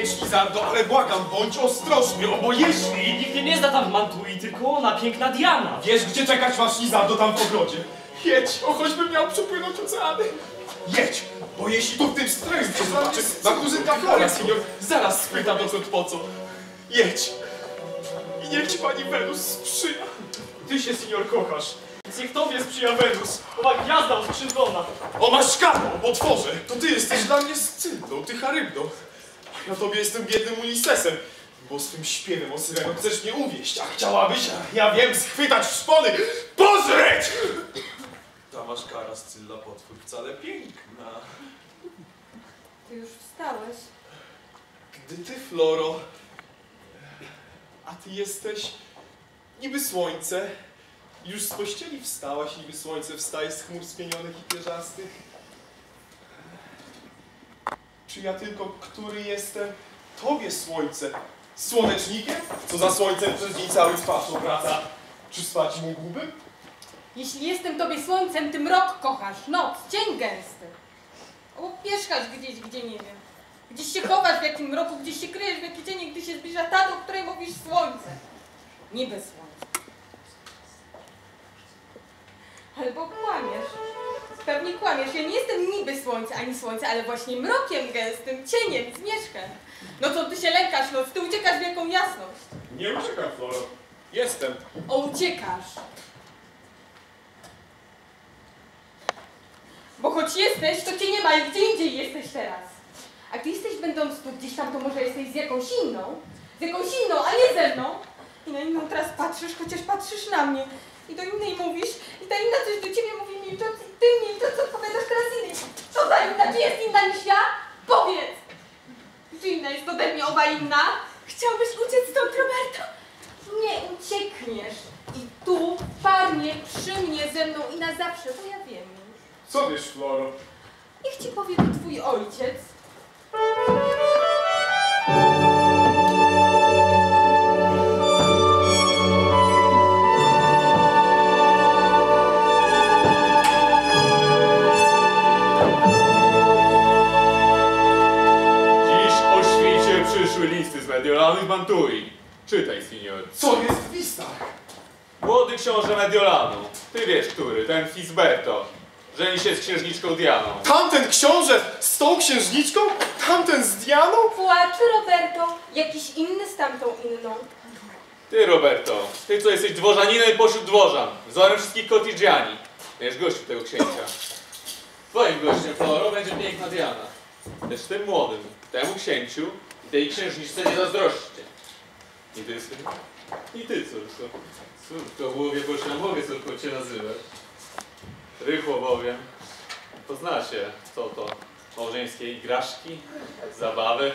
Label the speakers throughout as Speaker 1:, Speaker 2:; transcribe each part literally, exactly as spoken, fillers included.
Speaker 1: jedź, Lizardo, ale błagam, bądź ostrożny, o bo jeśli...
Speaker 2: Nikt mnie nie zna tam w Mantui, tylko ona, piękna Diana.
Speaker 1: Wiesz, gdzie czekać masz, Lizardo, tam w ogrodzie. Jedź, o choćbym miał przepłynąć oceany. Jedź, bo jeśli tu w tym stroju cię zobaczy, na kuzynka Flora, senior, zaraz spytam dokąd po co. Jedź. I niech ci pani Wenus sprzyja. Ty się, senior, kochasz. Więc niech tobie sprzyja Wenus. Owa gwiazda oskrzydlona. O maszkano, potworze, to ty jesteś dla mnie scylną, ty charybdą. A ja tobie jestem biednym Unisesem. Bo swym śpiewem o Syreno chcesz mnie uwieść, a chciałabyś, ja wiem, schwytać w szpony, pożreć! Ta maszkara Scylla potwór wcale piękna.
Speaker 3: Ty już wstałeś.
Speaker 1: Gdy ty, Floro, a ty jesteś niby słońce, już z pościeli wstałaś, niby słońce wstaje z chmur spienionych i pierzastych. Czy ja tylko, który jestem tobie słońce, słonecznikiem, co za słońcem przez dzień cały twarz obraca? Czy spać mógłbym?
Speaker 3: Jeśli jestem tobie słońcem, ty mrok kochasz, noc, cień gęsty. Albo pierzchasz gdzieś, gdzie nie wiem. Gdzieś się chowasz w jakim mroku, gdzieś się kryjesz w jakiej cieni, gdy się zbliża ta, do której mówisz słońce. Niby słońce. Albo kłamiesz. Pewnie kłamiesz. Ja nie jestem niby słońce, ani słońce, ale właśnie mrokiem gęstym, cieniem, zmierzchem. No co ty się lękasz, noc? Ty uciekasz w wielką jasność.
Speaker 1: Nie uciekam, Floro. Jestem.
Speaker 3: O, uciekasz. Bo choć jesteś, to cię nie ma i gdzie indziej jesteś teraz. A gdy jesteś będąc tu gdzieś tam, to może jesteś z jakąś inną, z jakąś inną, a nie ze mną. I na inną teraz patrzysz, chociaż patrzysz na mnie. I do innej mówisz, i ta inna coś do ciebie mówi milcząc, i ty milcząc odpowiadasz teraz innej. Co za inna? Czy jest inna niż ja? Powiedz! Czy inna jest ode mnie owa inna? Chciałbyś uciec stąd, Roberto? Nie uciekniesz. I tu, parnie, przy mnie, ze mną i na zawsze, to ja wiem już.
Speaker 1: Co wiesz, Floro?
Speaker 3: Niech ci powie to twój ojciec.
Speaker 4: Przyszły listy z Mediolanu i Mantui. Czytaj, senior.
Speaker 1: Co jest w listach?
Speaker 4: Młody książę Mediolanu. Ty wiesz, który, ten Fisberto. Żeni się z księżniczką Dianą.
Speaker 1: Tamten książę z tą księżniczką? Tamten z Dianą?
Speaker 3: Płaczy, Roberto. Jakiś inny z tamtą inną.
Speaker 4: Ty, Roberto, ty co jesteś dworzaninem pośród dworzan. Wzorem wszystkich cotigiani. Wiesz, gościu tego księcia. Twoim gościem, Floro, będzie piękna Diana. Lecz tym młodym, temu księciu i tej księżniczce nie zazdroszczcie. I ty, syn? I ty, córko. Córko, głowie, bo już nie mogę córko cię nazywać. Rychło bowiem. Poznacie, co to małżeńskie igraszki, zabawy.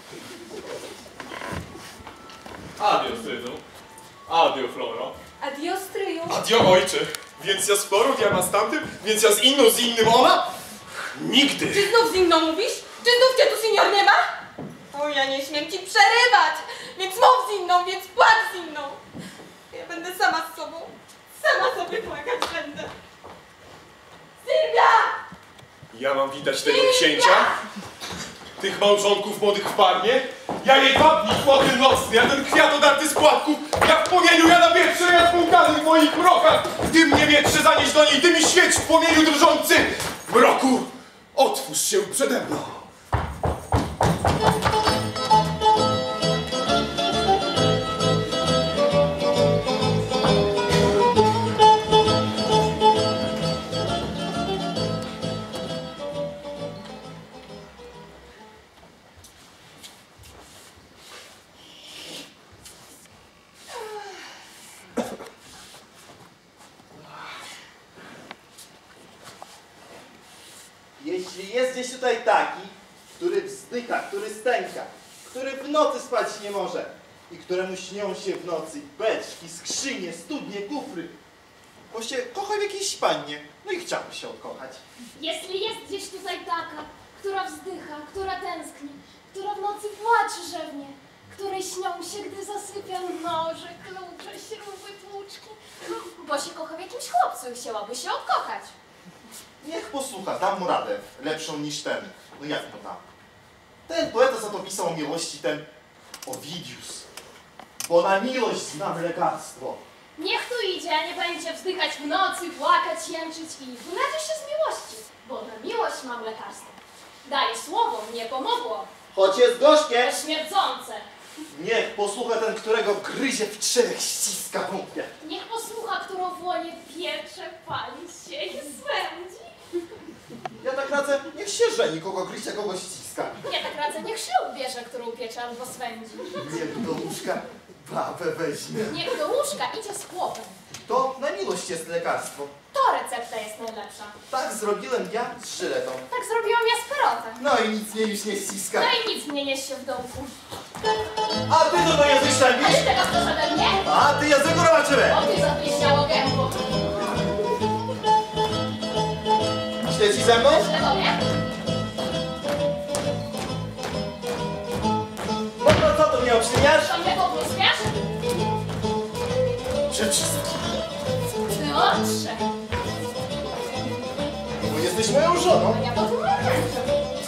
Speaker 4: Adio, synu. Adio, Floro.
Speaker 3: Adio, stryju.
Speaker 1: Adio, ojcze. Więc ja z Florą, Diana z tamtym? Więc ja z inną, z innym ona? Nigdy!
Speaker 3: Czy znów z inną mówisz? Czy znów cię tu senior nie ma? O, ja nie śmiem ci przerywać. Więc mów z inną, więc płacz z inną. Ja będę sama z sobą. Sama sobie płakać będę. Sylwia!
Speaker 1: Ja mam widać tego księcia? Tych małżonków młodych w parnie? Ja jedwabnik młody nocny, ja ten kwiat odarty z płatków, ja w płomieniu, ja na wietrze, ja spłukany w moich mrokach. Ty mnie wietrze zanieś do niej, ty mi świeć w płomieniu drżący. Mroku, otwórz się przede mną.
Speaker 5: Jeśli jest gdzieś tutaj taki, który wzdycha, który stęka, który w nocy spać nie może i któremu śnią się w nocy beczki, skrzynie, studnie, kufry, bo się kocha w jakiejś pannie, no i chciałby się odkochać.
Speaker 6: Jeśli jest gdzieś tutaj taka, która wzdycha, która tęskni, która w nocy płacze rzewnie, której śnią się, gdy zasypią noże, klucze, śruby, tłuczki, bo się kocha w jakimś chłopcu i chciałaby się odkochać.
Speaker 5: Niech posłucha, dam mu radę, lepszą niż ten. No jak to tam? Ten poeta, co to pisał o miłości, ten Ovidius. Bo na miłość znam lekarstwo.
Speaker 6: Niech tu idzie, a nie będzie wzdychać w nocy, płakać, jęczyć i wyleczy się z miłości, bo na miłość mam lekarstwo. Daję słowo, mnie pomogło.
Speaker 5: Choć jest gorzkie,
Speaker 6: To śmierdzące.
Speaker 5: niech posłucha ten, którego gryzie w czterech, ściska wątpię.
Speaker 6: Niech posłucha, którą w łonie piecze, pali się i swędzi.
Speaker 5: Ja tak radzę, niech się żeni, kogo gryzie, kogo ściska.
Speaker 6: Ja tak radzę, niech ślub bierze, którą piecze albo swędzi.
Speaker 5: Niech do łóżka babę weźmie.
Speaker 6: Niech do łóżka idzie z chłopem.
Speaker 5: To na miłość jest lekarstwo.
Speaker 6: To recepta jest najlepsza.
Speaker 5: Tak zrobiłem ja z żyletą.
Speaker 6: Tak zrobiłam ja z perotem.
Speaker 5: No i nic mnie już nie ściska.
Speaker 6: No i nic mnie niesie w dołku.
Speaker 5: A ty to to język
Speaker 6: A
Speaker 5: szczębisz?
Speaker 6: ty tego chcesz ode mnie?
Speaker 5: A ty języku robaczymy!
Speaker 6: O ty zapieśniało gębo.
Speaker 5: Źle ci ze mną?
Speaker 6: Źle tobie?
Speaker 5: No to co tu mnie obśmieniasz?
Speaker 6: To mnie pobluskasz?
Speaker 5: Przed wszystkim.
Speaker 6: Piotrze.
Speaker 5: Bo jesteś moją żoną.
Speaker 6: Ja po tym mężem.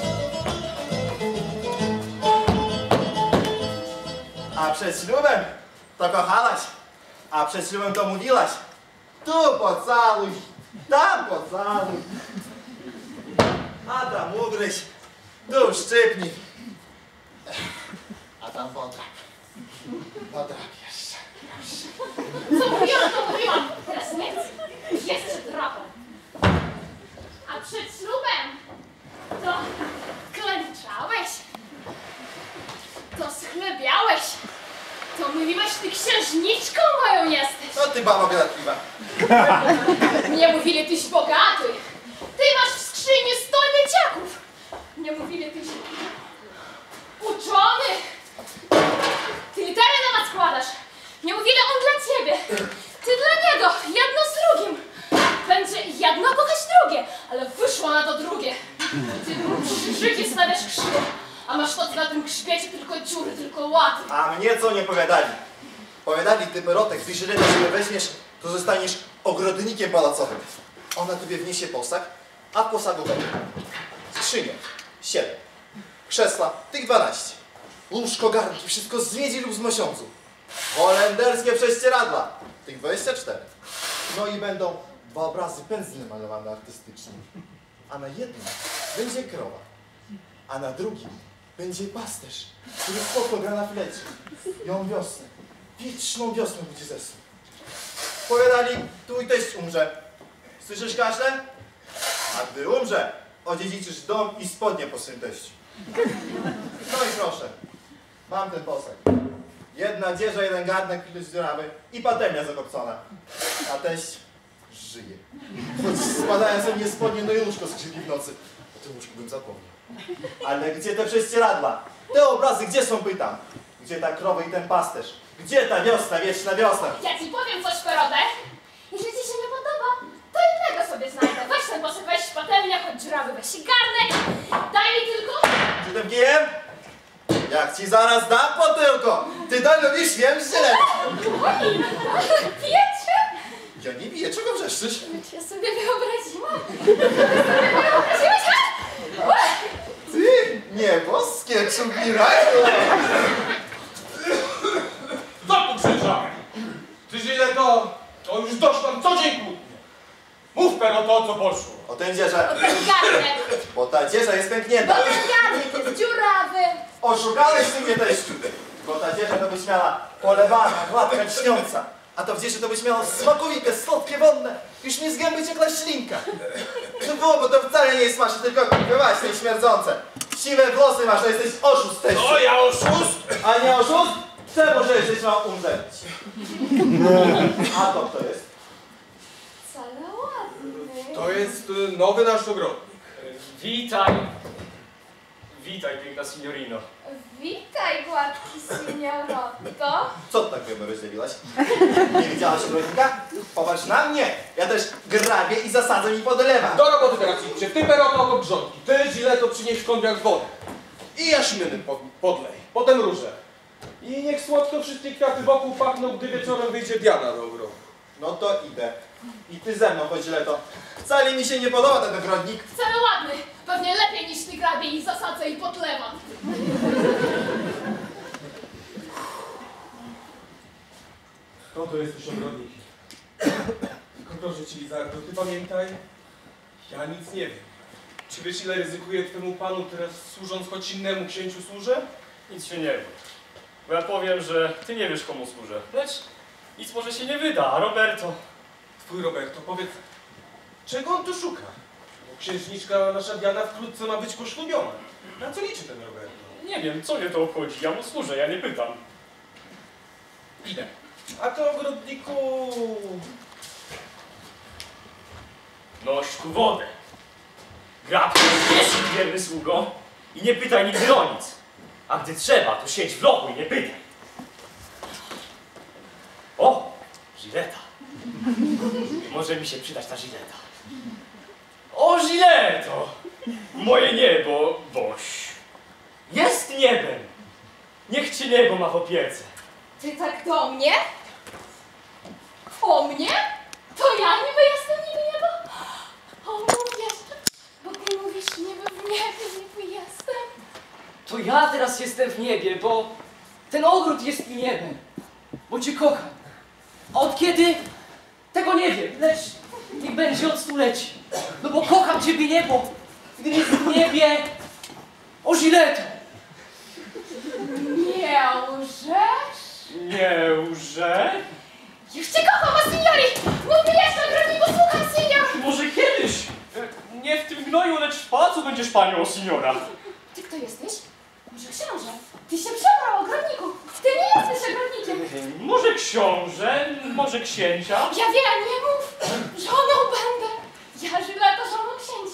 Speaker 5: A przed ślubem to kochałaś. A przed ślubem to mówiłaś. Tu pocałuj, tam pocałuj. A tam ugryź, tu szczypnij. A tam podrap. Podrap jeszcze.
Speaker 6: Co mówiłam, to mówiłam. Teraz nie chcę. Jeszcze drapę. A przed ślubem to klęczałeś. To schlebiałeś. To mówiłeś, ty księżniczką moją jesteś.
Speaker 5: No ty baba gadatliwa.
Speaker 6: Nie mówili, tyś bogaty. Ty masz w skrzyni sto mieciaków. Nie mówili, tyś uczony. Ty litery na nas składasz. Nie mówili, on dla ciebie. Ty dla niego. Jedno z drugim. Będzie jedno kochać drugie, ale wyszło na to drugie. Ty krzyżyki stawiasz krzywo, a masz to na tym grzbiecie tylko dziury, tylko łaty.
Speaker 5: A mnie co nie powiadali? Powiadali, ty perotek, gdy żyletę sobie weźmiesz, to zostaniesz ogrodnikiem palacowym. Ona tobie wniesie posag, a w posagu będzie skrzynie, siedem, krzesła, tych dwanaście, łóżko, garnki, wszystko z miedzi lub z mosiądzu, holenderskie prześcieradła, tych dwadzieścia cztery. No i będą dwa obrazy pędzlem malowane artystycznie. A na jednym będzie krowa, a na drugim będzie pasterz, który spoko gra na flecie. Ją wiosnę, wieczną wiosnę budzi zesłał. Powiadali, twój teść umrze. Słyszysz kaszle? A gdy umrze, odziedziczysz dom i spodnie po swym teściu. No i proszę, mam ten posag. Jedna dzieża, jeden garnek, ileś dziurawy i patelnia zakopcona. A teść żyje. Choć spadają ze mnie spodnie, no i łóżko skrzypi w nocy. O tym łóżku bym zapomniał. Ale gdzie te prześcieradła? Te obrazy, gdzie są, pytam? Gdzie ta krowa i ten pasterz? Gdzie ta wiosna, wieczna wiosna?
Speaker 6: Ja ci powiem coś, Perodę. Jeżeli ci się nie podoba, to innego sobie znajdę. Weź ten posag, weź patelnia, choć dziurawy, weź garnek. Daj mi tylko...
Speaker 5: Czy tym kijem? Jak ci zaraz dam po tylko! Ty to lubisz, wiem, źle!
Speaker 6: Pijecie?
Speaker 5: Ja nie biję, czego wrzeszczysz?
Speaker 6: Ja sobie wyobraziłam. Wyobraziłeś, ha?
Speaker 5: Ty, nieboskie czubirajło!
Speaker 1: Co tu krzyża? Ty źle to... To już dość nam co dzień kłótnie. Mów pero to, o co poszło.
Speaker 5: O ten dzierze,
Speaker 6: Ten garnek.
Speaker 5: bo ta dzierza jest
Speaker 6: Bo
Speaker 5: pęknięta.
Speaker 6: ten garnek jest dziurawy.
Speaker 5: Oszukałeś ty mnie, teściu. Bo ta dzierza to byś miała polewana, gładka, lśniąca. A to w dzieży to byś miała smakowite, słodkie, wonne. Już mi z gęby ciekła ślinka. No było, bo to wcale nie jest smaczne, tylko właśnie śmierdzące. Siwe włosy masz, to jesteś oszust, teściu.
Speaker 1: O, ja oszust?
Speaker 5: A nie oszust? Czemu, że jesteś miał umrzeć? A to kto jest?
Speaker 6: Wcale ładny.
Speaker 1: To jest y, nowy nasz ogrodnik.
Speaker 2: Witaj. Witaj, piękna signorino.
Speaker 6: Witaj, gładki seniorotto.
Speaker 5: Co ty tak wiemy rozdzieliłaś? Nie widziałaś ogrodnika? Popatrz na mnie! Ja też grabię i zasadzę mi podlewam.
Speaker 1: Do roboty teraz idźcie. Ty peroto obok grządki. Ty źle to przynieś kąpiak wody. I jaśminy pod, podlej. Potem róże. I niech słodko wszystkie kwiaty wokół pachną, gdy wieczorem wyjdzie Diana do ogrodu.
Speaker 5: No to idę. I ty ze mną, choć źle to. Wcale mi się nie podoba ten ogrodnik.
Speaker 6: Wcale ładny. Pewnie lepiej niż ty grabie. pograbie i zasadzę i podlewam.
Speaker 1: Oto jesteś ogrodnik. Tylko proszę ci, Lizardo, ty pamiętaj, ja nic nie wiem. Czy wiesz, ile ryzykuję twemu panu teraz służąc choć innemu księciu służę?
Speaker 2: Nic się nie wie. Bo ja powiem, że ty nie wiesz, komu służę. Lecz nic może się nie wyda, a Roberto...
Speaker 1: Twój Roberto, powiedz, czego on tu szuka? Bo księżniczka nasza Diana wkrótce ma być poślubiona. Na co liczy ten Roberto?
Speaker 2: Nie wiem, co mnie to obchodzi. Ja mu służę, ja nie pytam.
Speaker 1: Idę. A to ogrodniku...
Speaker 2: Noś tu wodę. Grab, wiesz, wierny sługo, i nie pytaj nigdy o nic. A gdy trzeba, to siedź w lochu i nie pytaj. O, żileta. Może mi się przydać ta żileta. O, żyleto! Moje niebo, boś. Jest niebem. Niech cię niebo ma w opiece.
Speaker 6: Ty tak do mnie? O mnie? To ja niby jestem niby niebo? O, mówisz, bo ty mówisz niby w niebie, niby jestem.
Speaker 2: To ja teraz jestem w niebie, bo ten ogród jest mi niebem. Bo cię kocham. A od kiedy? Tego nie wiem, lecz niech będzie od stuleci. No bo kocham ciebie niebo, gdy jest w niebie. O, żyleto!
Speaker 6: Nie łżesz?
Speaker 2: Nie łże?
Speaker 6: Już cię kocham, a signori! Mów mi jeszcze, ogrodniku, słucham, senior!
Speaker 2: Może kiedyś. E, Nie w tym gnoju, lecz w pałacu będziesz panią, signora.
Speaker 6: Ty kto jesteś? Może książę? Ty się przebrał, ogrodniku! Ty nie jesteś ogrodnikiem!
Speaker 2: Może książę, może księcia.
Speaker 6: Ja wiem, nie mów! Żoną będę! Ja żyleta żoną księcia!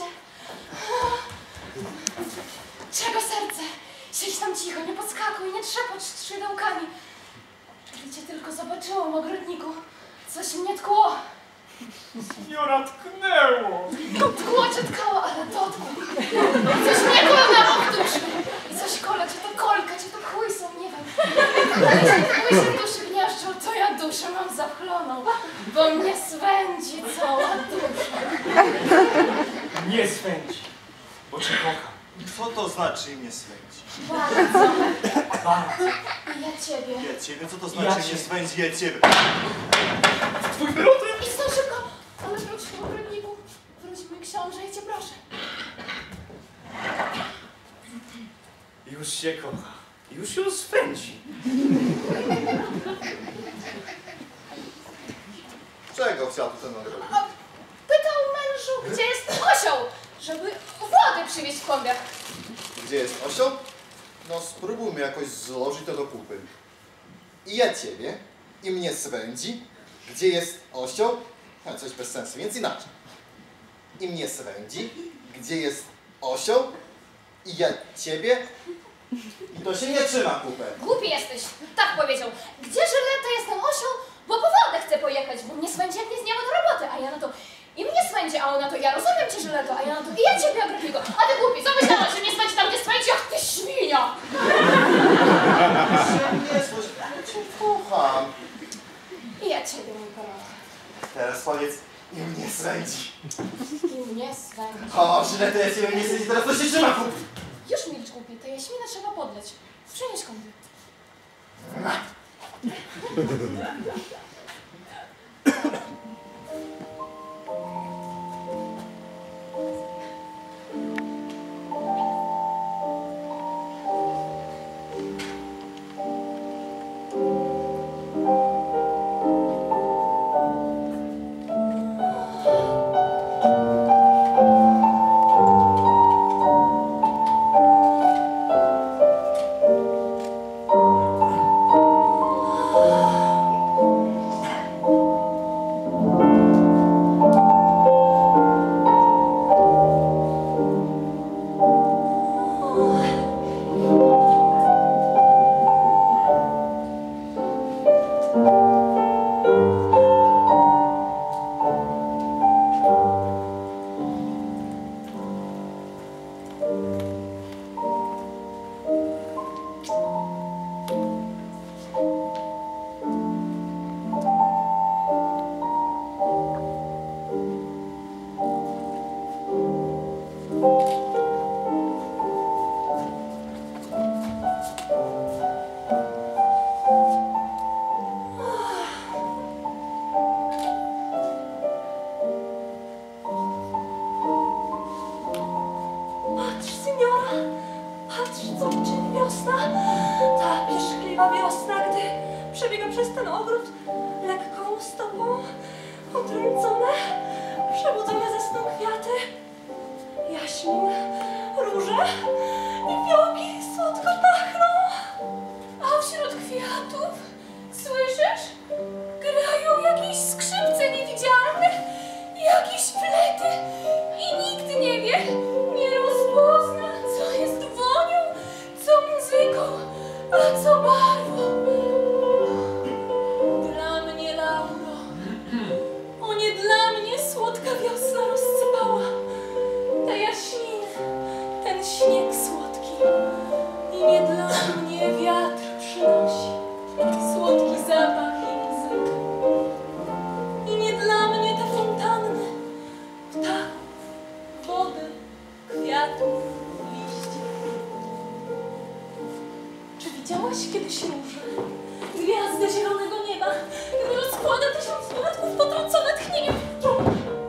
Speaker 6: Czego serce? Siedź tam cicho, nie podskakuj, nie trzepocz skrzydełkami. Gdy cię tylko zobaczyłam, ogrodniku, coś mnie tkło.
Speaker 2: Signora tknęło.
Speaker 6: Tkło cię tkało, ale dotkło. Coś mnie kłamało w duszy. I coś kola, czy to kolka, czy to chłysą, nie wiem. Ale jeśli chłysy w duszy gniażdżą, to ja duszę mam zapchloną, bo mnie swędzi cała dusza.
Speaker 2: Nie swędzi, bo cię kocham.
Speaker 5: Co to znaczy mnie swędzi?
Speaker 6: Bardzo.
Speaker 2: Bardzo.
Speaker 6: I ja ciebie.
Speaker 5: Ja ciebie, co to
Speaker 2: Ja
Speaker 5: znaczy mnie
Speaker 2: ciebie.
Speaker 5: swędzi? Ja ciebie.
Speaker 2: Twój wyrody?
Speaker 6: Idź stąd szybko. Ale wróć tu, ogrodniku. Wróć, mój książę, ja cię proszę.
Speaker 2: Już się kocha. Już ją swędzi.
Speaker 5: Czego chciał tu ten ogrodnik?
Speaker 6: A pytał mężu, gdzie jest osioł, żeby wody przywieźć w kąpiach.
Speaker 5: Gdzie jest osioł? No spróbujmy jakoś złożyć to do kupy. I ja ciebie, i mnie swędzi. Gdzie jest osioł? Ha, coś bez sensu, więc inaczej. I mnie swędzi. Gdzie jest osioł? I ja ciebie. I to się nie trzyma kupę.
Speaker 6: Głupi jesteś, tak powiedział. Gdzie żyleta jest ten osioł? Bo po wodę chcę pojechać, bo mnie swędzi, jak nie z nieba do roboty. A ja na to, i mnie swędzi, a on na to, ja rozumiem cię, żyleto, a ja na to, i ja ciebie, ogrodniku. A ty głupi, co myślałaś, że mnie swędzi tam, gdzie swędzi? Ach, ty świnia!
Speaker 5: Nie słysz, ja cię kocham.
Speaker 6: I ja ciebie, mój kochany.
Speaker 5: Teraz powiedz, i mnie swędzi.
Speaker 6: I mnie swędzi.
Speaker 5: O, źle to ja ciebie nie swędzi, teraz to się trzyma kupy.
Speaker 6: Już milcz, głupi, to jaśmina trzeba podleć. Przynieś kąty.
Speaker 7: patrz, co czyni wiosna. Ta pieszczliwa wiosna, gdy przebiega przez ten ogród lekką stopą, utrącone, przebudzone ze snu kwiaty, jaśmin, róże i fiołki słodko pachną. A wśród kwiatów, słyszysz? Grają jakieś skrzypce niewidzialne, jakieś flety i nikt nie wie, nie rozpozna, co jest wonią, co muzyką, a co barwą. Dla mnie, Lauro, o nie dla mnie słodka wiosna rozsypała te jaśminy, ten śnieg słodki i nie dla mnie wiatr przynosi słodki zapach i muzykę. I nie dla mnie te fontanny ptaków, wody, kwiatów, liści. Czy widziałaś kiedyś róże, gwiazdę zielonego nieba, gdy rozkłada tysiąc poletków potrącone tchnieniem pszczół?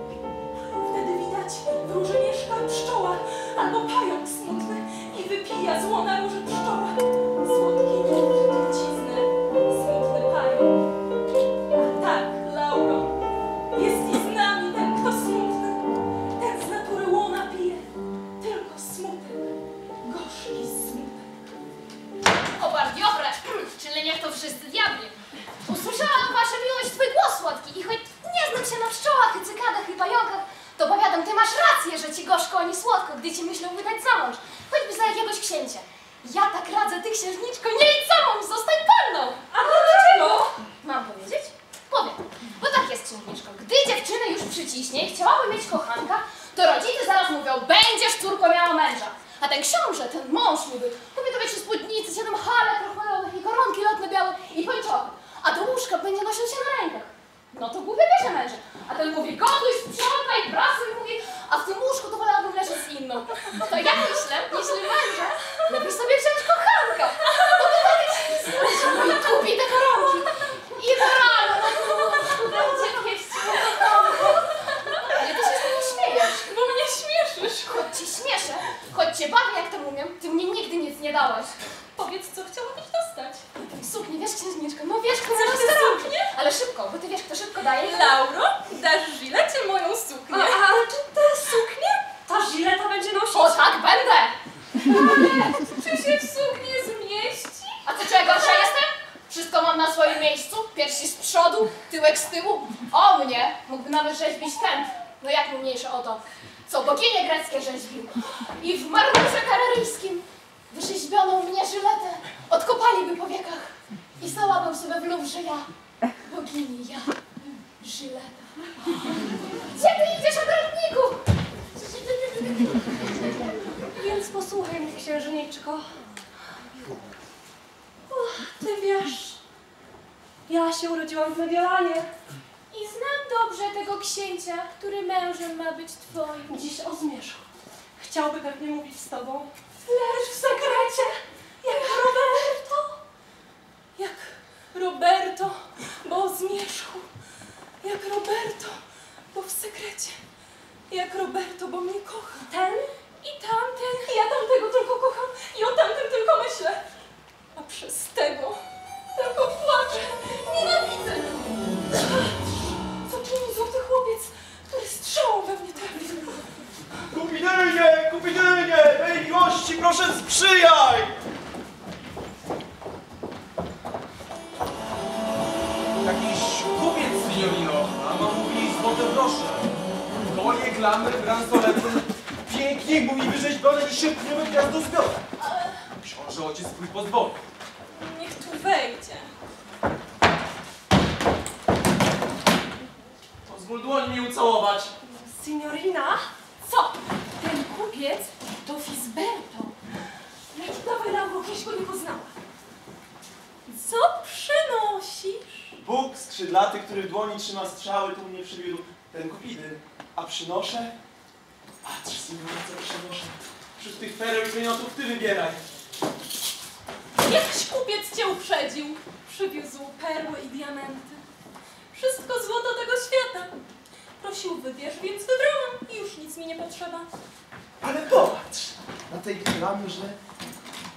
Speaker 7: Wtedy widać, w róży mieszka pszczoła albo pająk smutny i wypija z łona róży pszczoła. Słodki miód, trucizny, smutny pająk. A tak, Lauro, jest i z nami ten, kto smutny. Ten z natury łona pije tylko smutek, gorzki smutek.
Speaker 6: O bardiobre, czyli niech to wszyscy diabli. Usłyszałam, wasza miłość, twój głos słodki i choć nie znam się na pszczołach i cykadach i pająkach, to powiadam, ty masz rację, że ci gorzko, a nie słodko, gdy ci myślą wydać za mąż, choćby za jakiegoś księcia. Ja tak radzę, ty księżniczko, nie idź za mąż, zostań panną!
Speaker 7: A dlaczego?
Speaker 6: Mam powiedzieć? Powiem, bo tak jest, księżniczko, gdy dziewczyny już przyciśnie i chciałaby mieć kochanka, to rodzice zaraz mówią, będziesz córko miała męża. A ten książę, ten mąż niby, lubi to wiecie spódnicy, siedem halek krochmalowych i koronki lotne białe i pończochy. A do łóżka będzie nosił się na rękach. No to głupio bierze męża. A ten mówi, gotuj, sprzątaj, prasuj, mówi, a w tym łóżku to wolałabym leżeć z inną. To ja myślę, jeśli męża, lepiej sobie wziąć kochanka. Bo to no i kupi te koronki. I to rano, będzie pieść kochanka. Ale ty się z mnie śmiejesz.
Speaker 7: Bo mnie śmieszysz.
Speaker 6: Choć ci śmieszę, choć cię bawię, jak to mówię, ty mnie nigdy nic nie dałaś.
Speaker 7: Powiedz, co chciałabyś dostać.
Speaker 6: Suknię, wiesz, księżniczko, no wiesz, kto
Speaker 7: Chcesz
Speaker 6: ma
Speaker 7: tę
Speaker 6: suknię?
Speaker 7: suknię?
Speaker 6: Ale szybko, bo ty wiesz, kto szybko daje.
Speaker 7: Lauro, dasz Żilecie moją suknię. A, ale czy tę suknię ta Żileta będzie nosić?
Speaker 6: O tak, będę!
Speaker 7: Czy się w suknię zmieści?
Speaker 6: A ty czego gorsza jestem? Wszystko mam na swoim miejscu, piersi z przodu, tyłek z tyłu. O mnie mógłby nawet rzeźbić ten, no jak mu mniejsze o to, co boginie greckie rzeźbił. I w marmurze kararyjskim wyrzeźbioną mnie Żyletę odkopaliby po wiekach i stałabym sobie w Luwrze ja, bogini ja, Żyleta. Gdzie ty idziesz, obrębniku?
Speaker 7: Więc posłuchaj mnie, księżniczko. Och, ty wiesz, ja się urodziłam w Mediolanie.
Speaker 6: I znam dobrze tego księcia, który mężem ma być twoim.
Speaker 7: Dziś o zmierzchu. Chciałby pewnie mówić z tobą, lecz w sekrecie, jak Roberto. Jak Roberto, bo o zmierzchu. Jak Roberto, bo w sekrecie. Jak Roberto, bo mnie kocha. Ten i tamten. Ja tamtego tylko kocham i o tamtym tylko myślę. A przez tego tylko płaczę. Nienawidzę. Co czyni złoty chłopiec, który strzałą we mnie trafił?
Speaker 5: Kupidynie, kupidynie, mej miłości, proszę sprzyjaj!
Speaker 1: Jakiś kupiec, signorino, a mam mówi złote grosze. Konie, klamy, bransolety. Pięknie mówi wyrzeźbione i szybnie gwiazdozbiorę. Książę ojciec swój pozwoli.
Speaker 7: Niech tu wejdzie.
Speaker 1: Pozwól dłoń mi ucałować.
Speaker 7: Signorina? Co? Ten kupiec to Fisberto. Lecz dawaj Lauro, kiedyś go nie poznała. Co przynosisz?
Speaker 5: Bóg skrzydlaty, który w dłoni trzyma strzały, tu mnie przywiódł ten kupidyn. A przynoszę? Patrz, synu, co przynoszę. Wśród tych pereł i klejnotów ty wybieraj.
Speaker 7: Jakiś kupiec cię uprzedził. Przywiózł perły i diamenty. Wszystko złoto tego świata. Prosił, wybierz, więc wybrałam i już nic mi nie potrzeba.
Speaker 5: Ale popatrz, na tej klamrze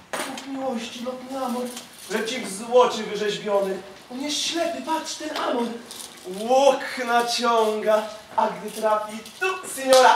Speaker 8: Cud miłości, lotny amor, leci w złocie wyrzeźbiony. On jest ślepy, patrz, ten amor. Łuk naciąga, a gdy trafi tu, seniora.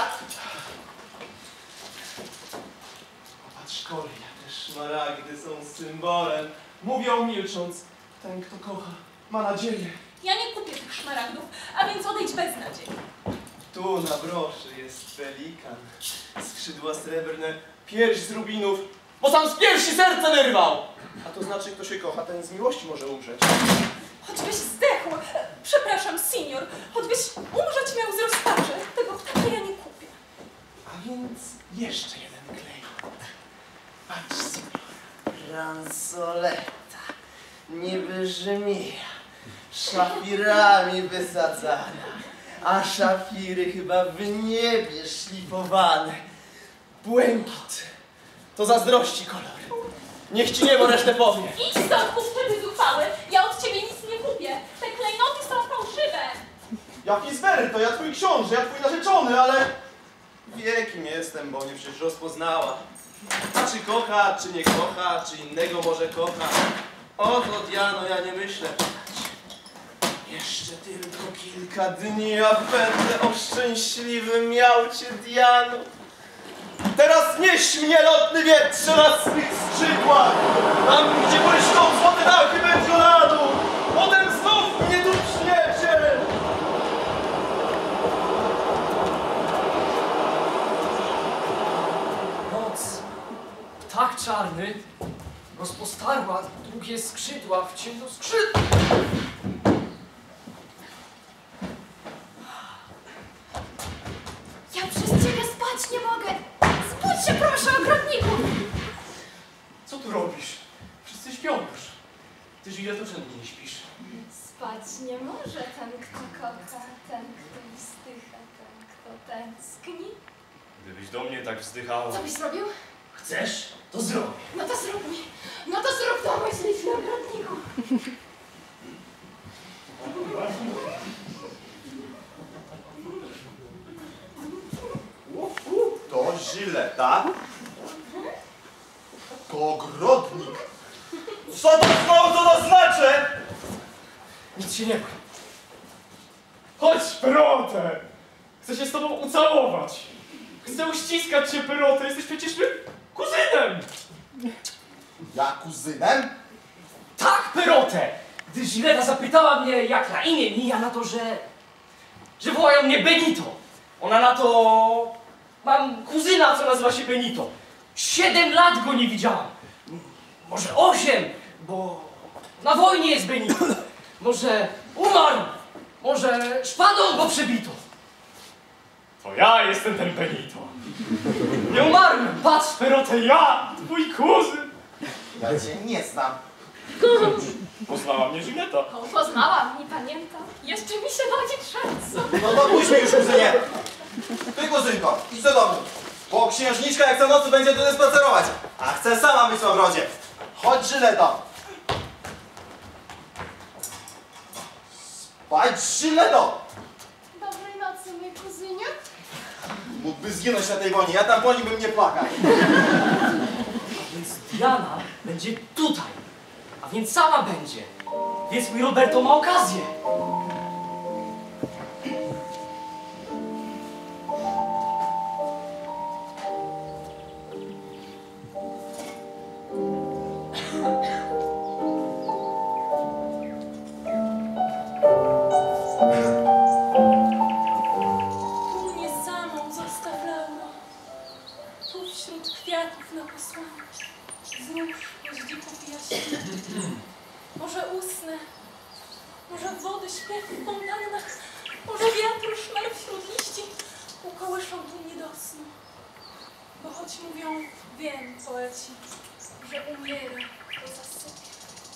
Speaker 8: Popatrz, kolia, te szmaragdy są symbolem. Mówią milcząc, ten kto kocha, ma nadzieję.
Speaker 7: Ja nie kupię tych szmaragdów, a więc odejdź bez nadziei.
Speaker 8: Tu na broszy jest pelikan, skrzydła srebrne, pierś z rubinów, bo sam z piersi serce wyrwał! A to znaczy, kto się kocha, ten z miłości może umrzeć.
Speaker 7: Choćbyś zdechł, przepraszam, senior, choćbyś umrzeć miał z rozpaczy, tego ptaka ja nie kupię.
Speaker 8: A więc jeszcze jeden klejnot. Patrz, senior, bransoletta, niby żmija, szafirami wysadzana, a szafiry chyba w niebie szlifowane. Błękit, to zazdrości kolor. Niech ci niebo resztę powie.
Speaker 7: Idź stąd, wtedy zuchwały, ja od ciebie nic nie kupię. Te klejnoty są fałszywe.
Speaker 8: Jaki zbery, to ja twój książę, ja twój narzeczony, ale... Wie, kim jestem, bo mnie przecież rozpoznała. A czy kocha, czy nie kocha, czy innego może kocha. O to, Diano, ja nie myślę. Jeszcze tylko kilka dni, a będę o szczęśliwym miał cię, Diano. Teraz nieś mnie, lotny wietrze, na swych skrzydłach. Tam, gdzie błyszczą złote dachy Medjolanu. Potem znów mnie tu przyniesie.
Speaker 2: Noc, ptak czarny, rozpostarła długie skrzydła w ciemno skrzydła.
Speaker 6: Ja przez ciebie spać nie mogę. Spójrz się proszę, ogrodniku.
Speaker 8: Co tu robisz? Wszyscy śpią już. Ty, Żyje, to czemu nie śpisz?
Speaker 6: Spać nie może ten, kto kocha, ten, kto wzdycha, ten, kto tęskni.
Speaker 8: Gdybyś do mnie tak wzdychała.
Speaker 6: Co byś zrobił?
Speaker 8: Chcesz? To zrobię.
Speaker 6: No to zrób mi. No to zrób to, mój śliczny ogrodniku.
Speaker 5: To Żyleta? To ogrodnik.
Speaker 8: Co to znowu to, to znaczy?
Speaker 2: Nic się nie bój.
Speaker 1: Chodź, Perotę! Chcę się z tobą ucałować. Chcę uściskać cię, Perotę. Jesteś przecież kuzynem.
Speaker 5: Ja kuzynem?
Speaker 2: Tak, Perotę! Gdy Żyleta zapytała mnie, jak na imię mi, ja na to, że... że wołają mnie Benito. Ona na to... mam kuzyna, co nazywa się Benito. Siedem lat go nie widziałam. M- Może osiem, bo na wojnie jest Benito. Może umarł. Może szpadą go przebito.
Speaker 1: To ja jestem ten Benito.
Speaker 2: Nie umarłem. Patrz,
Speaker 1: Perotę, ja, twój kuzyn.
Speaker 5: Ja cię nie znam.
Speaker 1: Poznała mnie Żyleta.
Speaker 6: O, poznałam i pamiętam. Jeszcze mi się nogi trzęsą.
Speaker 5: No to pójdź mi już, kuzynie. Ty, kuzynko, idź do domu. Bo księżniczka jak co nocy będzie tutaj spacerować. A chce sama być w ogrodzie. Chodź, Żyleto. Spać, Żyleto.
Speaker 6: Dobrej nocy, mój kuzynie.
Speaker 5: Mógłby zginąć na tej wojnie, ja tam po nim bym nie płakał.
Speaker 2: Więc Diana będzie tutaj. A więc sama będzie. Więc mój Roberto ma okazję.
Speaker 7: Tu mnie samą zostaw, Lauro. Tu wśród kwiatów na posłaniu. Z róż goździków jaśni. Może usnę. Może wody śpiew w fontannach. Może wiatru szmer wśród liści ukołyszą tu mnie do snu. Bo choć mówią, wiem, poeci, że umiera, to zasypia.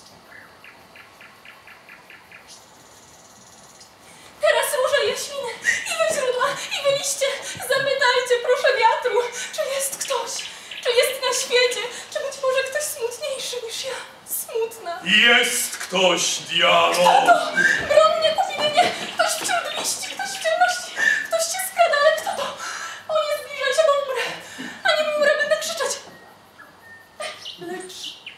Speaker 7: Teraz róże jaśminy i wy źródła, i wy liście, zapytajcie proszę wiatru, czy jest ktoś, czy jest na świecie, czy być może ktoś smutniejszy niż ja, smutna.
Speaker 1: Jest ktoś, Diano.
Speaker 7: Kto to? Brom mnie, kupi mnie, ktoś wśród liści, ktoś w ciemności, ktoś się skrada, ale kto to? O, nie zbliżaj się, bo umrę, a nie umrę, będę krzyczeć. Lecz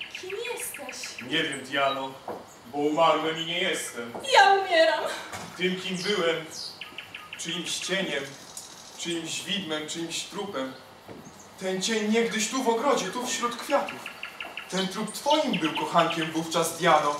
Speaker 1: Nie wiem, Diano, bo umarłem i nie jestem.
Speaker 7: Ja umieram.
Speaker 1: Tym, kim byłem, czyimś cieniem, czyimś widmem, czyimś trupem. Ten cień niegdyś tu w ogrodzie, tu wśród kwiatów. Ten trup twoim był kochankiem wówczas, Diano.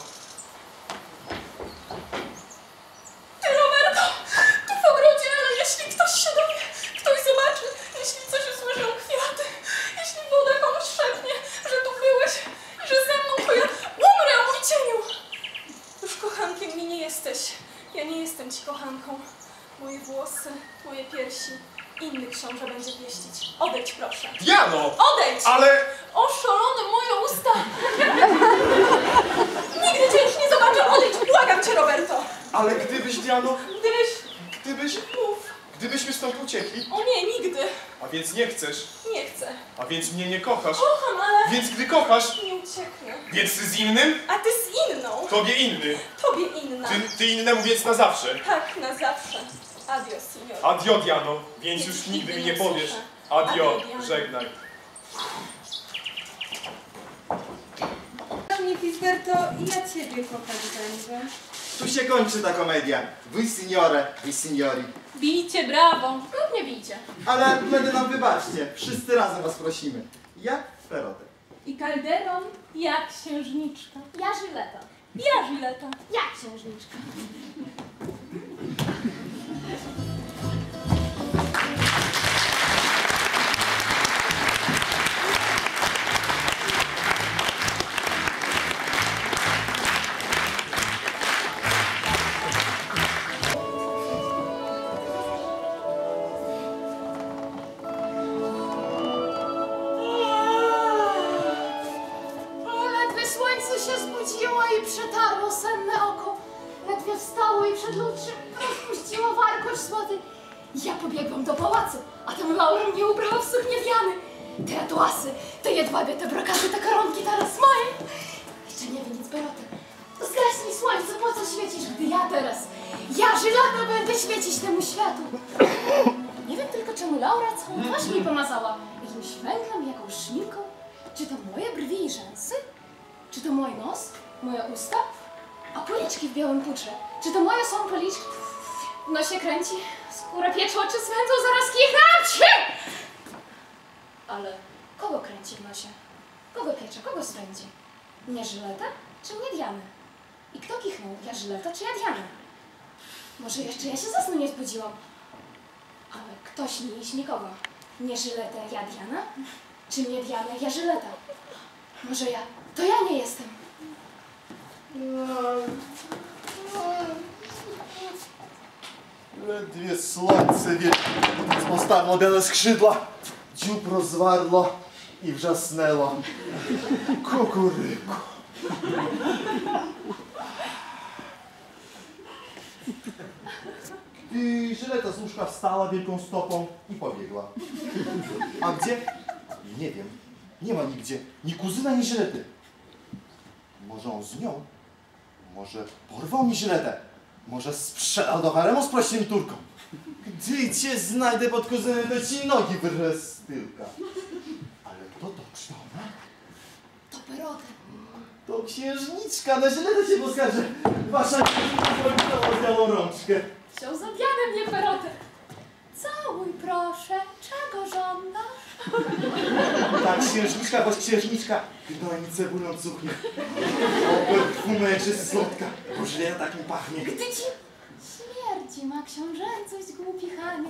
Speaker 7: Ty, Roberto, tu w ogrodzie, ale jeśli ktoś się dowie, ktoś zobaczy, jeśli coś usłyszą kwiaty, jeśli woda komuś szepnie, że tu byłeś i że ze mną, to ja umrę, mój cieniu. Już kochankiem mi nie jesteś. Ja nie jestem ci kochanką. Moje włosy, moje piersi, inny książę będzie pieścić. Odejdź, proszę.
Speaker 1: Diano!
Speaker 7: Odejdź!
Speaker 1: Ale...
Speaker 7: Oszalone moje usta! Nigdy cię już nie zobaczę! Odejdź! Błagam cię, Roberto!
Speaker 1: Ale gdybyś, Diano,
Speaker 7: Gdybyś...
Speaker 1: gdybyś...
Speaker 7: Mów.
Speaker 1: Gdybyśmy stąd uciekli,
Speaker 7: O nie, nigdy!
Speaker 1: a więc nie chcesz,
Speaker 7: Nie chcę.
Speaker 1: a więc mnie nie kochasz,
Speaker 7: Kocham, ale...
Speaker 1: więc gdy kochasz,
Speaker 7: Nie ucieknę.
Speaker 1: więc ty z innym,
Speaker 7: A ty z inną!
Speaker 1: tobie inny.
Speaker 7: Tobie inna.
Speaker 1: Ty, ty innemu więc na zawsze.
Speaker 7: Tak, na zawsze. Adios, signor.
Speaker 1: Adio, Diano, więc
Speaker 7: Więc
Speaker 1: już nigdy mi
Speaker 7: nigdy
Speaker 1: nie
Speaker 7: nie
Speaker 1: powiesz.
Speaker 7: słyszę.
Speaker 1: Adio,
Speaker 7: Adio, Diano.
Speaker 1: żegnaj.
Speaker 3: Panie Fisberto, ja ciebie kochać będę.
Speaker 5: Tu się kończy ta komedia. Wy signore, wy signori.
Speaker 7: Bijcie brawo. Lub nie bijcie.
Speaker 5: Ale wtedy nam wybaczcie. Wszyscy razem was prosimy. Jak Perotę.
Speaker 7: I Calderon jak księżniczka.
Speaker 6: Ja Żyleta.
Speaker 7: Ja Żyleta.
Speaker 6: Ja księżniczka. Ledwie słońce się zbudziło i przetarło senne oko. Ledwie wstało i przed lustrem rozpuściło warkosz złoty. Ja pobiegłam do pałacu, a tam Laura mnie ubrała w suknię wiany. Te atłasy, te jedwabie, te brokaty, te koronki teraz moje. Jeszcze nie wiem nic, Beroty. Zgaśnij słońce, po co świecisz, gdy ja teraz, ja Żyleta, będę świecić temu światu. Nie wiem tylko, czemu Laura całą twarz mi pomazała. Jakimś węglem, jakąś szminką. Czy to moje brwi i rzęsy? Czy to mój nos? Moje usta? A policzki w białym pucze? Czy to moje są policzki? W nosie kręci, skóra piecze, oczy swędzą, zaraz kichnam cię! Ale kogo kręci w nosie? Kogo piecze? Kogo swędzi? Mnie Żyleta? Czy mnie Diany? I kto kichnął? Ja Żyleta czy ja Diana? Może jeszcze ja się ze snu nie zbudziłam? Ale kto śni i śni kogo? Nie Żyleta, ja Diana? Czy mnie Diana, ja Żyleta? Może ja? To ja nie jestem.
Speaker 5: Ledwie słońce wie, rozpostarło białe skrzydła, dziób rozwarło i wrzasnęło. Kukuryku. I Żyleta z łóżka wstała wielką stopą i pobiegła. A gdzie? Nie wiem. Nie ma nigdzie. Ni kuzyna, ni Żylety. Może on z nią? Może porwał mi Żyletę? Może sprzedał do haremu z prostytutorką? Gdy cię znajdę pod kuzynem, to ci nogi wyrwę z tyłka. Ale kto to? Czy to ona?
Speaker 6: To Perotę.
Speaker 5: To księżniczka, na Żyletę się poskarżę. Wasza księżniczka z białą rączkę.
Speaker 7: Wziął za dianę mnie Perotę.
Speaker 6: Całuj proszę, czego żądasz?
Speaker 5: Ta księżniczka, choć księżniczka, gnoi cebulą cuchnie. O perfumę czy słodka, bo Żyleta tak mi pachnie.
Speaker 6: Gdy ci śmierdzi ma książęcość głupi chanie.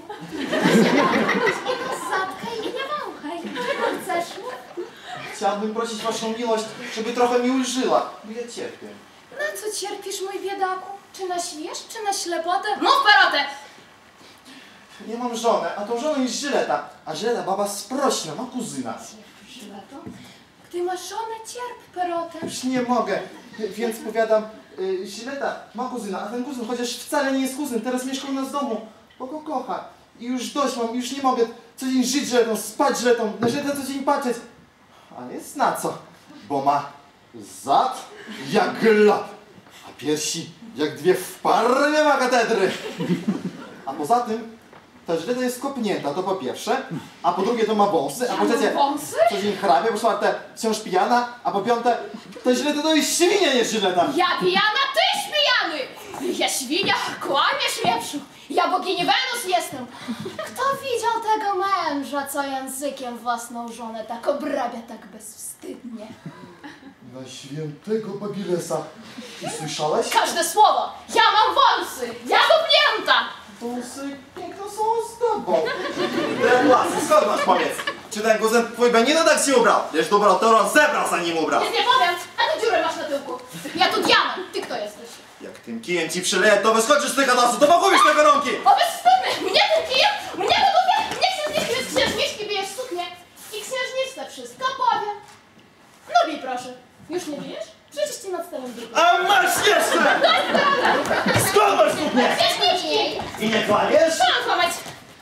Speaker 6: I nas zatkaj i nie wąchaj. Czego chcesz?
Speaker 5: Chciałbym prosić waszą miłość, żeby trochę mi ulżyła, bo ja cierpię.
Speaker 6: Na co cierpisz, mój biedaku? Czy na śwież, czy na ślepotę? Mów Perotę!
Speaker 5: Nie mam żonę, a tą żoną jest Żyleta, a Żyleta baba sprośna, ma kuzyna.
Speaker 6: Żyleto? Gdy masz żonę, cierp Perotę.
Speaker 5: Już nie mogę, więc powiadam, y, Żyleta ma kuzyna, a ten kuzyn, chociaż wcale nie jest kuzyn, teraz mieszka u nas w domu, bo go kocha. I już dość mam, już nie mogę co dzień żyć Żyletą, spać Żyletą, na Żyletę co dzień patrzeć. A jest na co, bo ma zad jak glab, a piersi jak dwie wparnie ma katedry. A poza tym Ta źle to jest kopnięta, to po pierwsze, a po drugie to ma wąsy, a po trzecie
Speaker 6: Wąsy?
Speaker 5: co dzień chrapie, po czwarte wciąż pijana, a po piąte to źle to, to jest świnia, nie żyleta.
Speaker 6: Ja pijana, tyś pijany! Ja świnia, kłamiesz wieprzu! Ja bogini Wenus jestem! Kto widział tego męża, co językiem własną żonę tak obrabia tak bezwstydnie?
Speaker 5: Na świętego Babilesa. I słyszałeś?
Speaker 6: Każde słowo! Ja mam wąsy! Ja kopnięta!
Speaker 5: Wąsy piękno są z tobą. Lasy, skąd masz powiedz? Czy ten kuzyn twój Benito tak się ubrał? Wiesz, dobro, to on zebrał zanim ubrał.
Speaker 6: Nic nie powiem, a ty dziurę masz na tyłku. Ja tu Diana, ty kto jesteś?
Speaker 5: Jak tym kijem ci przyleje, to wyskoczysz z tego nosu, to pogubisz te koronki!
Speaker 6: O bezwstydny! Mnie tym kijem? Mnie to dupie? Niech się zniszczy z księżniczki, bijesz suknię i księżniczce wszystko powiem. No bij proszę. Już nie bijesz? Przecież ci nad starym drugą.
Speaker 5: A masz jeszcze! Skąd masz suknię?
Speaker 6: Księżniczki!
Speaker 5: I nie kłamiesz?
Speaker 6: Co mam kłamać?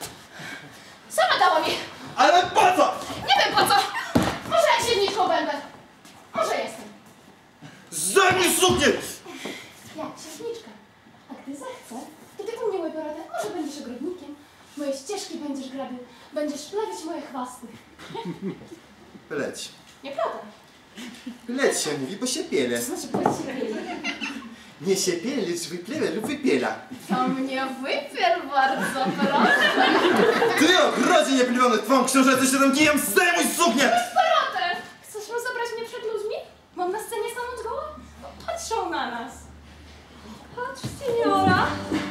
Speaker 6: Sama dała mi.
Speaker 5: Ale po co?
Speaker 6: Nie wiem po co. Może jak księżniczką będę. Może jestem.
Speaker 5: Zdejmij suknię!
Speaker 6: Ja księżniczka. A gdy zechcę, to ty u mnie mój poradę. Może będziesz ogrodnikiem. Moje ścieżki będziesz grabił. Będziesz plewić moje chwasty.
Speaker 5: Leć.
Speaker 6: Nieprawda.
Speaker 5: Leć się mówi, bo się piele.
Speaker 6: To znaczy płeć się pieli.
Speaker 5: Nie się piele, lecz wyplewe lub wypiela.
Speaker 6: To mnie wypiel bardzo proszę.
Speaker 5: Ty ogrodzie niepliwiony, twą książęcę się tym kijem, zdejmuj suknię!
Speaker 6: Parotę! Chcesz rozebrać mnie przed ludźmi? Mam na scenie stanąć goła?
Speaker 7: No, patrzą na nas. Patrz, seniora.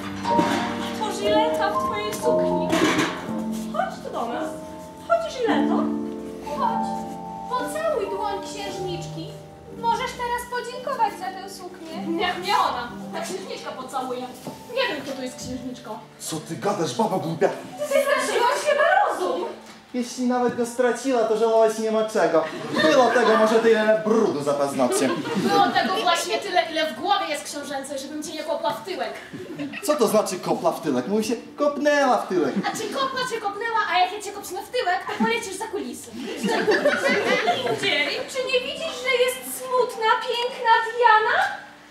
Speaker 7: To żileta w twojej sukni. Chodź tu do nas. Chodź, żyleto.
Speaker 6: Chodź, pocałuj dłoń księżniczki. Możesz teraz podziękować za tę suknię.
Speaker 7: Nie, nie ona. Ta księżniczka pocałuje. Nie wiem, kto tu jest księżniczką.
Speaker 5: Co ty gadasz, baba głupia?
Speaker 7: Ty straciłaś chyba rozum.
Speaker 5: Jeśli nawet go straciła, to żałować nie ma czego. Było tego może tyle brudu za paznokciem.
Speaker 6: Było tego właśnie tyle, ile w głowie jest książęcej, żebym cię nie kopła w tyłek.
Speaker 5: Co to znaczy kopla w tyłek? Mówi się kopnęła w tyłek.
Speaker 6: A czy kopła cię kopnęła, a jak ja cię kopnę w tyłek, to polecisz za kulisy.
Speaker 7: Dzieli, czy nie widzisz, że jest smutna, piękna Diana?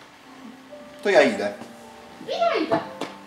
Speaker 5: To ja idę.
Speaker 6: I ja idę.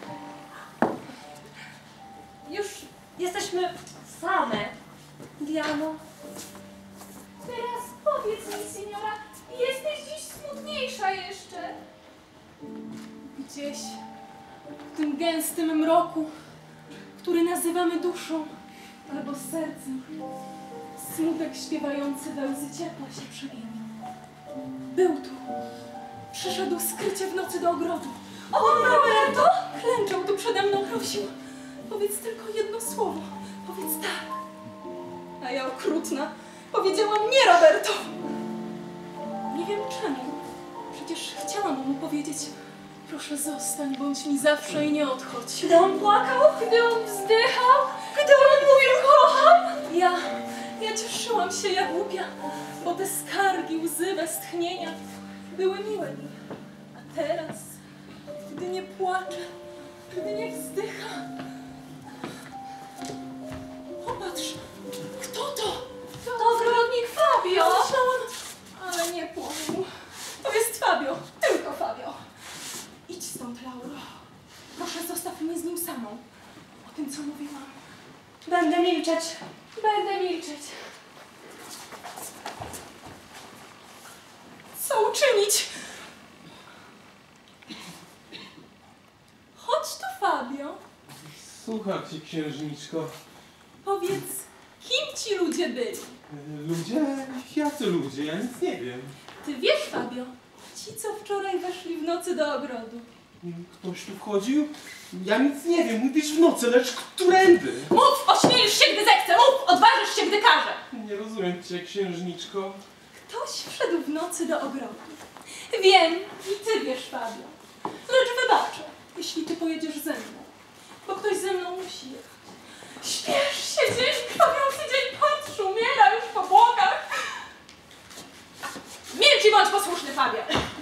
Speaker 7: Już jesteśmy same. Diano,
Speaker 6: Teraz powiedz mi, seniora, jesteś dziś smutniejsza jeszcze.
Speaker 7: gdzieś w tym gęstym mroku, który nazywamy duszą albo sercem, smutek śpiewający we łzy ciepła się przebiegł. Był tu. Przyszedł skrycie w nocy do ogrodu. O, Roberto! Klęczał tu przede mną, prosił. Powiedz tylko jedno słowo. Powiedz tak. A ja okrutna powiedziałam nie, Roberto! Nie wiem czemu. Przecież chciałam mu powiedzieć proszę zostań, bądź mi zawsze i nie odchodź. Gdy on płakał, gdy on wzdychał, gdy on mówił kocham, ja, ja cieszyłam się jak głupia, bo te skargi, łzy, westchnienia były miłe mi. A teraz, gdy nie płacze, gdy nie wzdycha, popatrz, kto to? To ogrodnik Fabio! Myślałam, ale nie powiem. To jest Fabio, tylko Fabio. Idź stąd, Lauro. Proszę, zostaw mnie z nim samą. O tym, co mówiłam. Będę milczeć. Będę milczeć. Co uczynić? Chodź tu, Fabio.
Speaker 9: Słucham cię, księżniczko.
Speaker 7: Powiedz, kim ci ludzie byli?
Speaker 9: Ludzie? Jacy ludzie? Ja nic nie wiem.
Speaker 7: Ty wiesz, Fabio, ci, co wczoraj weszli w nocy do ogrodu.
Speaker 9: Ktoś tu wchodził? Ja nic nie wiem. Mówisz w nocy, lecz którędy?
Speaker 7: Mów, ośmielisz się, gdy zechcę. Mów, odważysz się, gdy każę.
Speaker 9: Nie rozumiem cię, księżniczko.
Speaker 7: Ktoś wszedł w nocy do ogrodu. Wiem, i ty wiesz, Fabio. Lecz wybaczę, jeśli ty pojedziesz ze mną. Bo ktoś ze mną musi jechać. Śpiesz się, dzień krwawiący dzień patrz, umiera już po błokach. Milcz i bądź posłuszny, Fabio.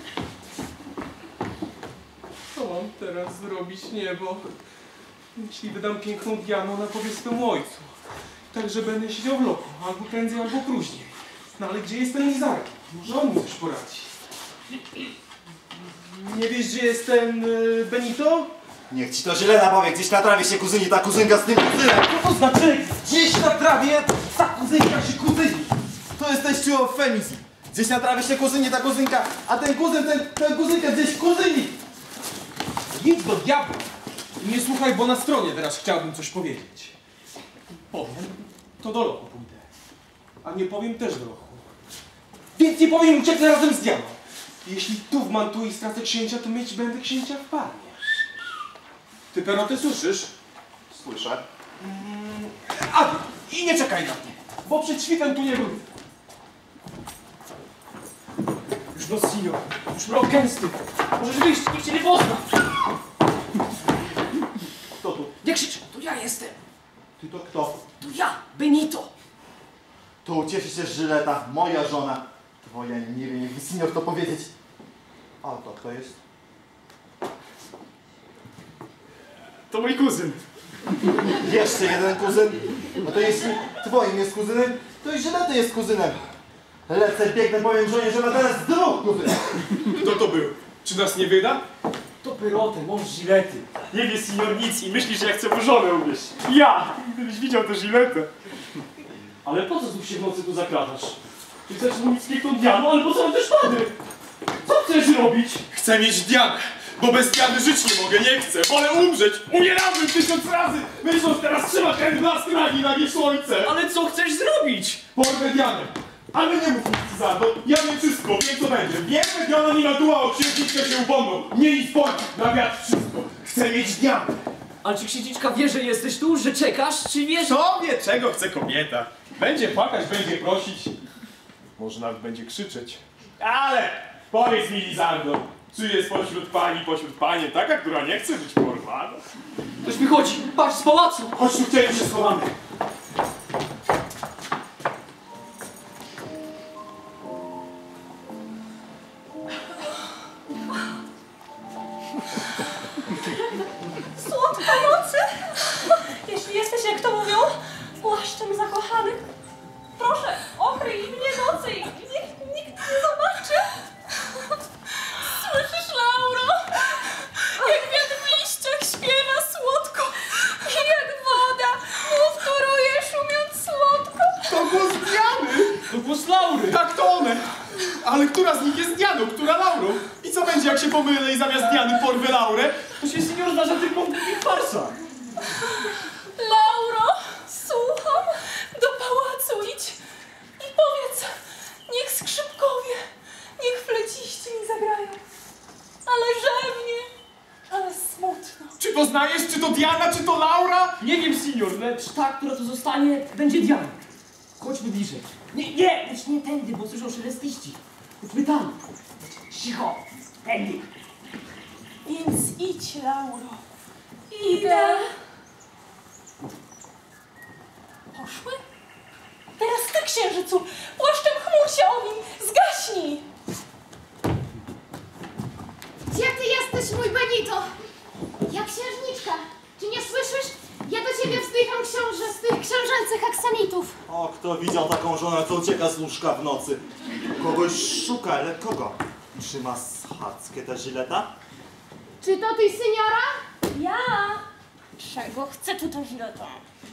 Speaker 9: Co mam teraz zrobić, niebo? Jeśli wydam piękną Dianę, ona powie swemu ojcu. Także będę siedział w loku, albo prędzej, albo później. No ale gdzie jest ten Lizarek? Może on mi coś poradzi. Nie wiesz, gdzie jest ten y, Benito?
Speaker 5: Niech ci to Żyleta powie, gdzieś na trawie się kuzyni ta kuzynka z tym kuzynem.
Speaker 8: Co to znaczy? Gdzieś na trawie ta kuzynka się kuzyni.
Speaker 5: To jest teściu eufemizm. Gdzieś na trawie się kuzyni ta kuzynka, a ten kuzyn, ten, ten kuzynka gdzieś kuzyni.
Speaker 9: Idź do diabła. I nie słuchaj, bo na stronie teraz chciałbym coś powiedzieć. Powiem, to do lochu pójdę. A nie powiem też do lochu. Więc nie powiem, ucieknę razem z diabłem. Jeśli tu wmantuję i stracę księcia, to mieć będę księcia w parnie. Ty, Pero, ty słyszysz?
Speaker 5: Słyszę.
Speaker 9: A, i nie czekaj na mnie, bo przed świtem tu nie wrócę.
Speaker 2: Już no, senior, już mrok gęsty. Możesz wyjść, nikt cię nie pozna.
Speaker 5: Kto tu?
Speaker 2: Nie krzycz, to ja jestem.
Speaker 5: Ty to kto?
Speaker 2: To ja, Benito.
Speaker 5: To ucieszy się Żyleta, moja żona. Twoja nie wiem, jak mi senior to powiedzieć. A to kto jest?
Speaker 1: To mój kuzyn.
Speaker 5: Jeszcze jeden kuzyn. No to jeśli twoim jest kuzynem, to i Żylety jest kuzynem. Lecę biegnę, powiem żonie, że ma teraz dwóch kuzynów.
Speaker 1: Kto to był? Czy nas nie wyda?
Speaker 2: To Perotę, mąż Żilety.
Speaker 1: Nie wie senior nic i myśli, że ja chcę mu żonę ugryźć. Ja! Gdybyś widział tę Żyletę.
Speaker 2: Ale po co znów się w nocy tu zakradasz? Ty chcesz mówić z piękną Dianą, ale po co mam te szpady? Co chcesz robić?
Speaker 1: Chcę mieć Dianę, bo bez Diany żyć nie mogę, nie chcę. Wolę umrzeć, umierałbym tysiąc razy, myśląc teraz trzyma ten blask rani na nie słońce.
Speaker 2: Ale co chcesz zrobić?
Speaker 1: Porwę Dianę. Ale nie mów nic za to, ja wiem wszystko, wiem co będzie. Wiem, że Diana nie naduła, o księżniczkę się upomną. Nie nic porwać, na wiatr wszystko. Chcę mieć Dianę.
Speaker 2: Ale czy księżniczka wie, że jesteś tu, że czekasz, czy wiesz?
Speaker 1: Kto wie, czego chce kobieta? Będzie płakać, będzie prosić. Może nawet będzie krzyczeć. Ale powiedz mi, Lizardo, czy jest pośród pani, pośród panie taka, która nie chce być porwana?
Speaker 2: Ktoś wychodzi, patrz z pałacu.
Speaker 1: Chodź tu, chciałem się schowamy.
Speaker 7: Słodka nocy! Jeśli jesteś, jak to mówią, płaszczem zakochanych, proszę, okryj mnie nocy i niech nikt nie zobaczy. Słyszysz, Lauro? Jak wiatr w liściach śpiewa słodko i jak woda mu wtóruje szumiąc słodko.
Speaker 1: To głos Diany!
Speaker 2: To głos Laury.
Speaker 1: Tak, to one! Ale która z nich jest Dianą, która Laurą? I co będzie, jak się pomylę i zamiast Diany porwę Laurę?
Speaker 2: To się senior zdarza tylko w głupich farsach.
Speaker 7: Lauro, słucham, do pałacu idź i powiedz, niech skrzypkowie, niech fleciści mi zagrają. Ale rzewnie, ale smutno.
Speaker 1: Czy poznajesz, czy to Diana, czy to Laura?
Speaker 2: Nie wiem, senior, lecz ta, która tu zostanie, będzie Diana. Chodźmy bliżej. Nie, nie, lecz nie tędy, bo słyszą szelest liści. Chodźmy tam. Cicho, tędy.
Speaker 7: Więc idź, Lauro. Idę. Poszły? Teraz ty, księżycu, płaszczem chmur się owiń, zgaśnij.
Speaker 6: Gdzie ty jesteś, mój Benito? Ja księżniczka. Czy nie słyszysz? Ja do ciebie wzdycham, książę, z tych książęcych aksanitów.
Speaker 5: O, kto widział taką żonę, co ucieka z łóżka w nocy? Kogoś szuka, ale kogo? Czy ma schadzkę ta Żyleta?
Speaker 6: Czy to ty, seniora?
Speaker 7: Ja? Czego chce tu ta Żileta?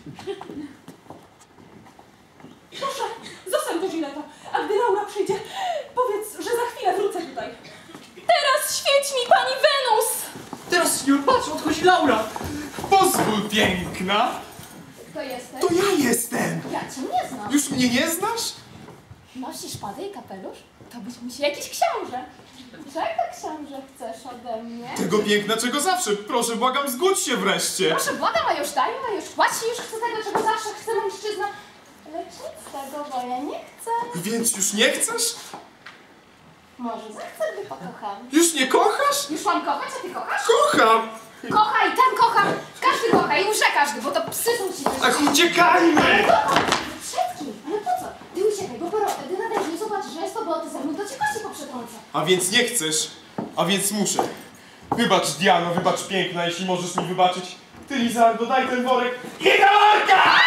Speaker 7: Proszę, zostań do Żileta, a gdy Laura przyjdzie, powiedz, że za chwilę wrócę tutaj. Teraz świeć mi pani Wenus!
Speaker 2: Teraz, senior, patrz, odchodzi Laura.
Speaker 1: Pozwól, piękna!
Speaker 6: Kto jesteś?
Speaker 1: To ja jestem!
Speaker 6: Ja cię nie znam.
Speaker 1: Już mnie nie znasz?
Speaker 6: Nosisz szpadę i kapelusz? To być musi jakiś książę. Czego, książę, chcesz ode mnie?
Speaker 1: Tego piękna, czego zawsze. Proszę, błagam, zgódź się wreszcie.
Speaker 6: Proszę, błagam, a już daj, a już płać, już chcę tego, czego zawsze chce mężczyzna. Lecz nic z tego, bo ja nie chcę.
Speaker 1: Więc już nie chcesz?
Speaker 6: Może zechcę, gdy pokocham.
Speaker 1: Już nie kochasz?
Speaker 6: Już mam kochać, a ty kochasz?
Speaker 1: Kocham!
Speaker 6: Kochaj, ten kocha, każdy kocha i umrze każdy, bo to psy są ci też.
Speaker 1: Ach, uciekajmy!
Speaker 6: Przed kim? Ale po co? Ty uciekaj, bo porotę, gdy nadejdzie i zobaczysz, że jest to, bo ty ze mną, to cię kości poprzetrącę.
Speaker 1: A więc nie chcesz, a więc muszę. Wybacz, Diano, wybacz, piękna, jeśli możesz mi wybaczyć. Ty, Lizardo, daj ten worek i do worka!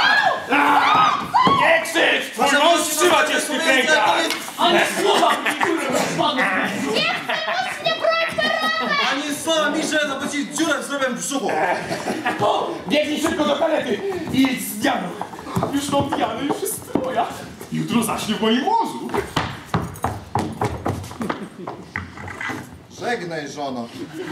Speaker 1: Nie krzycz! Twój mąż trzyma cię, piękna!
Speaker 2: Ale słowa, które spadły.
Speaker 6: Nie chcę mocnie, broń teraz!
Speaker 8: Ani słowa mi, że no bo ci dziurę zrobię w brzuchu.
Speaker 1: O, biegnij szybko do karety i jedź z Dianą. Już mam Dianę, już jest twoja. Jutro zaśnie w moim łożu.
Speaker 5: Żegnaj, żono.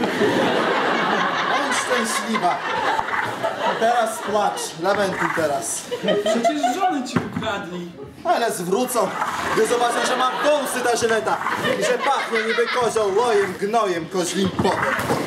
Speaker 5: Bądź szczęśliwa. Teraz płacz, lamentuj teraz.
Speaker 9: Przecież żony ci ukradli.
Speaker 5: Ale zwrócą, gdy zobaczą, że mam wąsy ta żyleta i że pachnie niby kozioł łojem, gnojem, koźlim potem.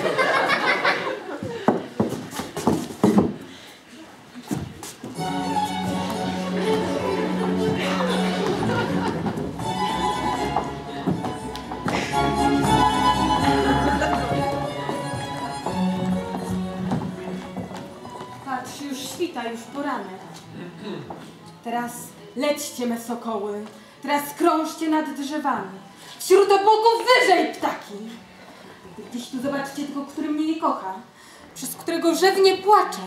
Speaker 3: Patrz, już świta, już poranek. Teraz lećcie, me sokoły. Teraz krążcie nad drzewami. Wśród obłoków wyżej, ptaki. Gdzieś tu zobaczcie tego, który mnie nie kocha. Przez którego rzewnie płacze.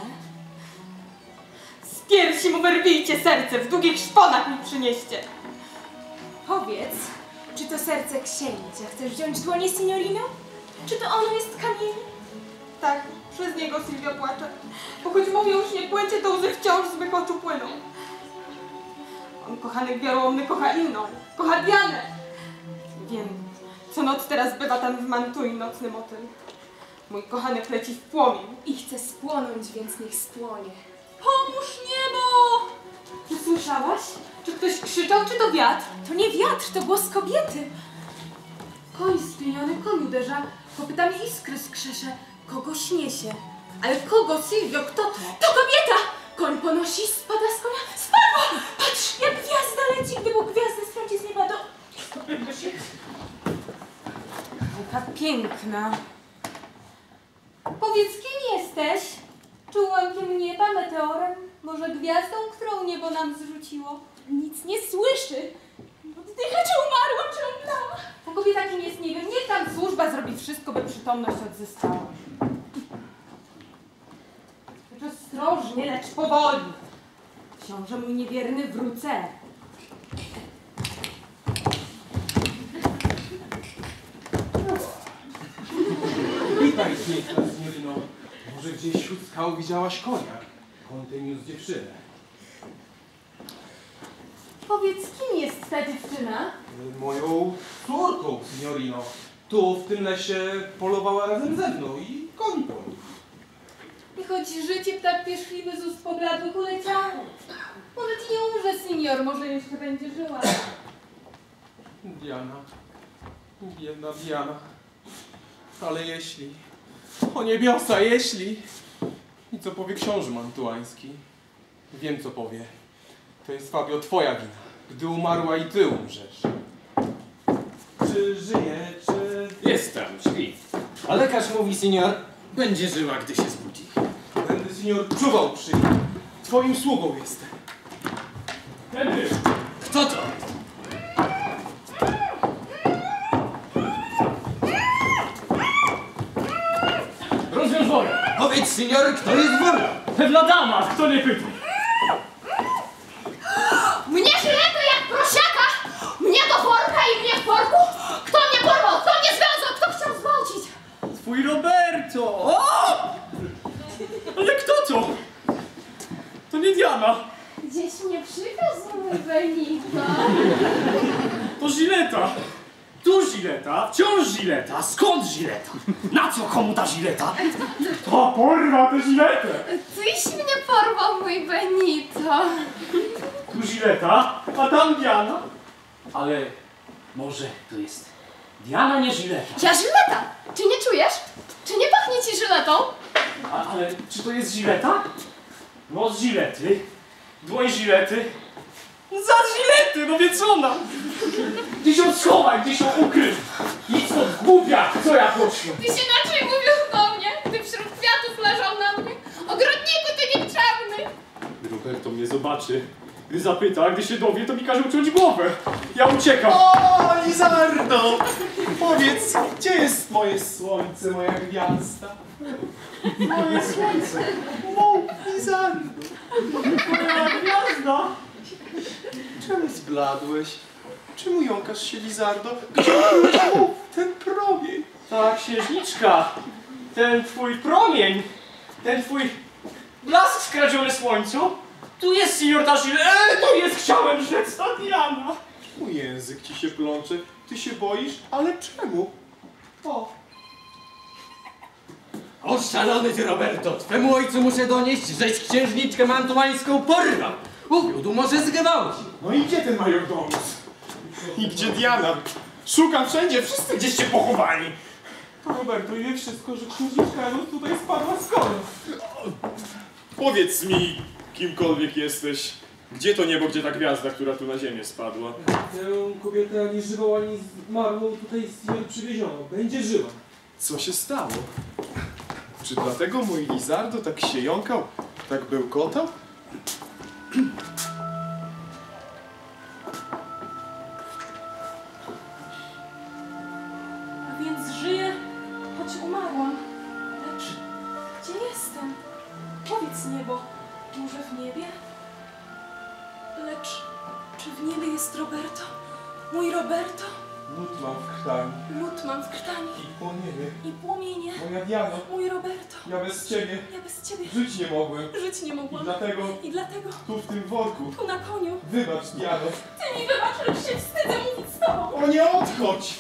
Speaker 3: Z piersi mu wyrwijcie serce, w długich szponach mi przynieście.
Speaker 7: Powiedz, czy to serce księcia chcesz wziąć w dłonie, signorino? Czy to ono jest kamieniem?
Speaker 3: Tak, przez niego Silvio płacze. Bo choć mówią już nie płęcie, to łzy wciąż z mych oczu płyną. On, kochany wiarołomny, kocha inną. Kocha Dianę. Wiem, co noc teraz bywa tam w mantui nocny motyl. Mój kochany leci w płomień.
Speaker 7: I chce spłonąć, więc niech spłonie.
Speaker 3: Pomóż niebo! Czy słyszałaś? Czy ktoś krzyczał, czy to wiatr?
Speaker 7: To nie wiatr, to głos kobiety.
Speaker 3: Koń spieniony, koń uderza, kopytami iskry skrzesze. Kogoś niesie. Ale kogo, Silvio, kto to?
Speaker 7: To kobieta! Koń ponosi, spada z konia. Spadła! Patrz, jak gwiazda leci, gdy Bóg gwiazdę strąci z nieba do...
Speaker 3: Taka piękna. Powiedz, kim jesteś? Czułankiem nieba, meteorem? Może gwiazdą, którą niebo nam zrzuciło?
Speaker 7: Nic nie słyszy. Oddycha, czy umarła, czy omdlała.
Speaker 3: Ta kobieta kim jest, nie wiem. Niech tam służba zrobi wszystko, by przytomność odzyskała. Lecz ostrożnie, lecz powoli. Książę mój niewierny, wrócę.
Speaker 9: Witaj, piękna Signorino. Może gdzieś wśród skał widziałaś konia. Koń ten niósł dziewczynę.
Speaker 3: Powiedz, kim jest ta dziewczyna?
Speaker 9: Moją córką, Signorino. Tu, w tym lesie, polowała razem ze mną i koń poniósł.
Speaker 3: I choć życie tak pierzchliwy z ust pobladłych uleciało, może ci nie umrze, senior, może jeszcze będzie żyła.
Speaker 9: Diana. Biedna Diana. Ale jeśli... O niebiosa, jeśli... I co powie książę mantuański? Wiem, co powie. To jest, Fabio, twoja wina. Gdy umarła i ty umrzesz. Czy żyje, czy...
Speaker 10: Jest tam, śpi. A lekarz mówi, senior, będzie żyła, gdy się zbudzi.
Speaker 9: Będę, senior, czuwał przy nim. Twoim sługą jestem.
Speaker 10: Tędy! Kto to? Rozwiąż worek! Powiedz, senior, kto jest worek? Pewna dama, kto nie pyta.
Speaker 6: Mnie żyleto jak prosiaka! Mnie do worka i mnie w worku! Kto mnie porwał? Kto mnie związał? Kto chciał zgwałcić?
Speaker 10: Twój Roberto! O! Ale kto to? To nie Diana.
Speaker 6: Gdzieś mnie przywiózł mój Benito.
Speaker 10: To Żileta. Tu Żileta, wciąż Żileta. Skąd Żileta? Na co komu ta Żileta? To porwa tę Żyletę.
Speaker 6: Tyś mnie porwał, mój Benito.
Speaker 10: Tu Żileta, a tam Diana. Ale może to jest Diana, nie Żileta.
Speaker 6: Ja Żyleta! Czy nie czujesz? Czy nie pachnie ci żyletą?
Speaker 10: A, ale czy to jest Żileta? No z Żilety. Dłoń Żilety. Za Żilety, no więc ona. Gdzieś ją schowaj, gdzieś ją ukryj. Idź stąd, głupia, co ja poszłam.
Speaker 6: Tyś inaczej mówił do mnie, gdy wśród kwiatów leżał na mnie. Ogrodniku, ty nikczemny!
Speaker 10: Roberto mnie zobaczy. Gdy zapyta, gdy się dowie, to mi każe uciąć głowę. Ja uciekam.
Speaker 1: O, Lizardo! Powiedz, gdzie jest moje słońce, moja gwiazda? Moje słońce! O, Lizardo! Moja gwiazda! Czemu zbladłeś? Czemu jąkasz się, Lizardo? Gdzie był ten promień?
Speaker 10: Ta księżniczka, ten twój promień, ten twój blask skradziony słońcu, tu jest senior Tashil, eee, tu jest, chciałem rzec, ta Diana.
Speaker 1: Mój język ci się plącze. Ty się boisz? Ale czemu? O,
Speaker 11: Oszalony ty, Roberto! Twemu ojcu muszę donieść, żeś księżniczkę mantuańską porwał! Uwiódł, może zgwałcił!
Speaker 1: no i gdzie ten majordomus? I gdzie Diana? Szukam wszędzie, wszyscy gdzieś się pochowali.
Speaker 9: Roberto wie wszystko, że księżniczka Rut tutaj spadła z koni.
Speaker 1: Powiedz mi, kimkolwiek jesteś, gdzie to niebo, gdzie ta gwiazda, która tu na ziemię spadła?
Speaker 9: Tę kobietę ani żywą, ani zmarłą tutaj z przywieziono. Będzie żyła.
Speaker 1: Co się stało? Czy dlatego mój Lizardo tak się jąkał, tak bełkotał?
Speaker 7: A więc żyję, choć umarłam. Lecz gdzie jestem? Powiedz niebo, może w niebie? Lecz czy w niebie jest Roberto? Mój Roberto?
Speaker 1: Lód mam w krtani
Speaker 7: Lód mam w krtani
Speaker 1: i płomienie.
Speaker 7: i płomienie.
Speaker 1: Moja Diano,
Speaker 7: Mój Roberto,
Speaker 1: ja bez ciebie
Speaker 7: ja bez ciebie
Speaker 1: żyć nie mogłem.
Speaker 7: żyć nie
Speaker 1: I
Speaker 7: mogłam.
Speaker 1: dlatego
Speaker 7: I dlatego
Speaker 1: tu w tym worku,
Speaker 7: tu na koniu.
Speaker 1: wybacz Diano.
Speaker 7: Ty mi wybacz, lecz się wstydzę mówić z tobą.
Speaker 1: O nie odchodź!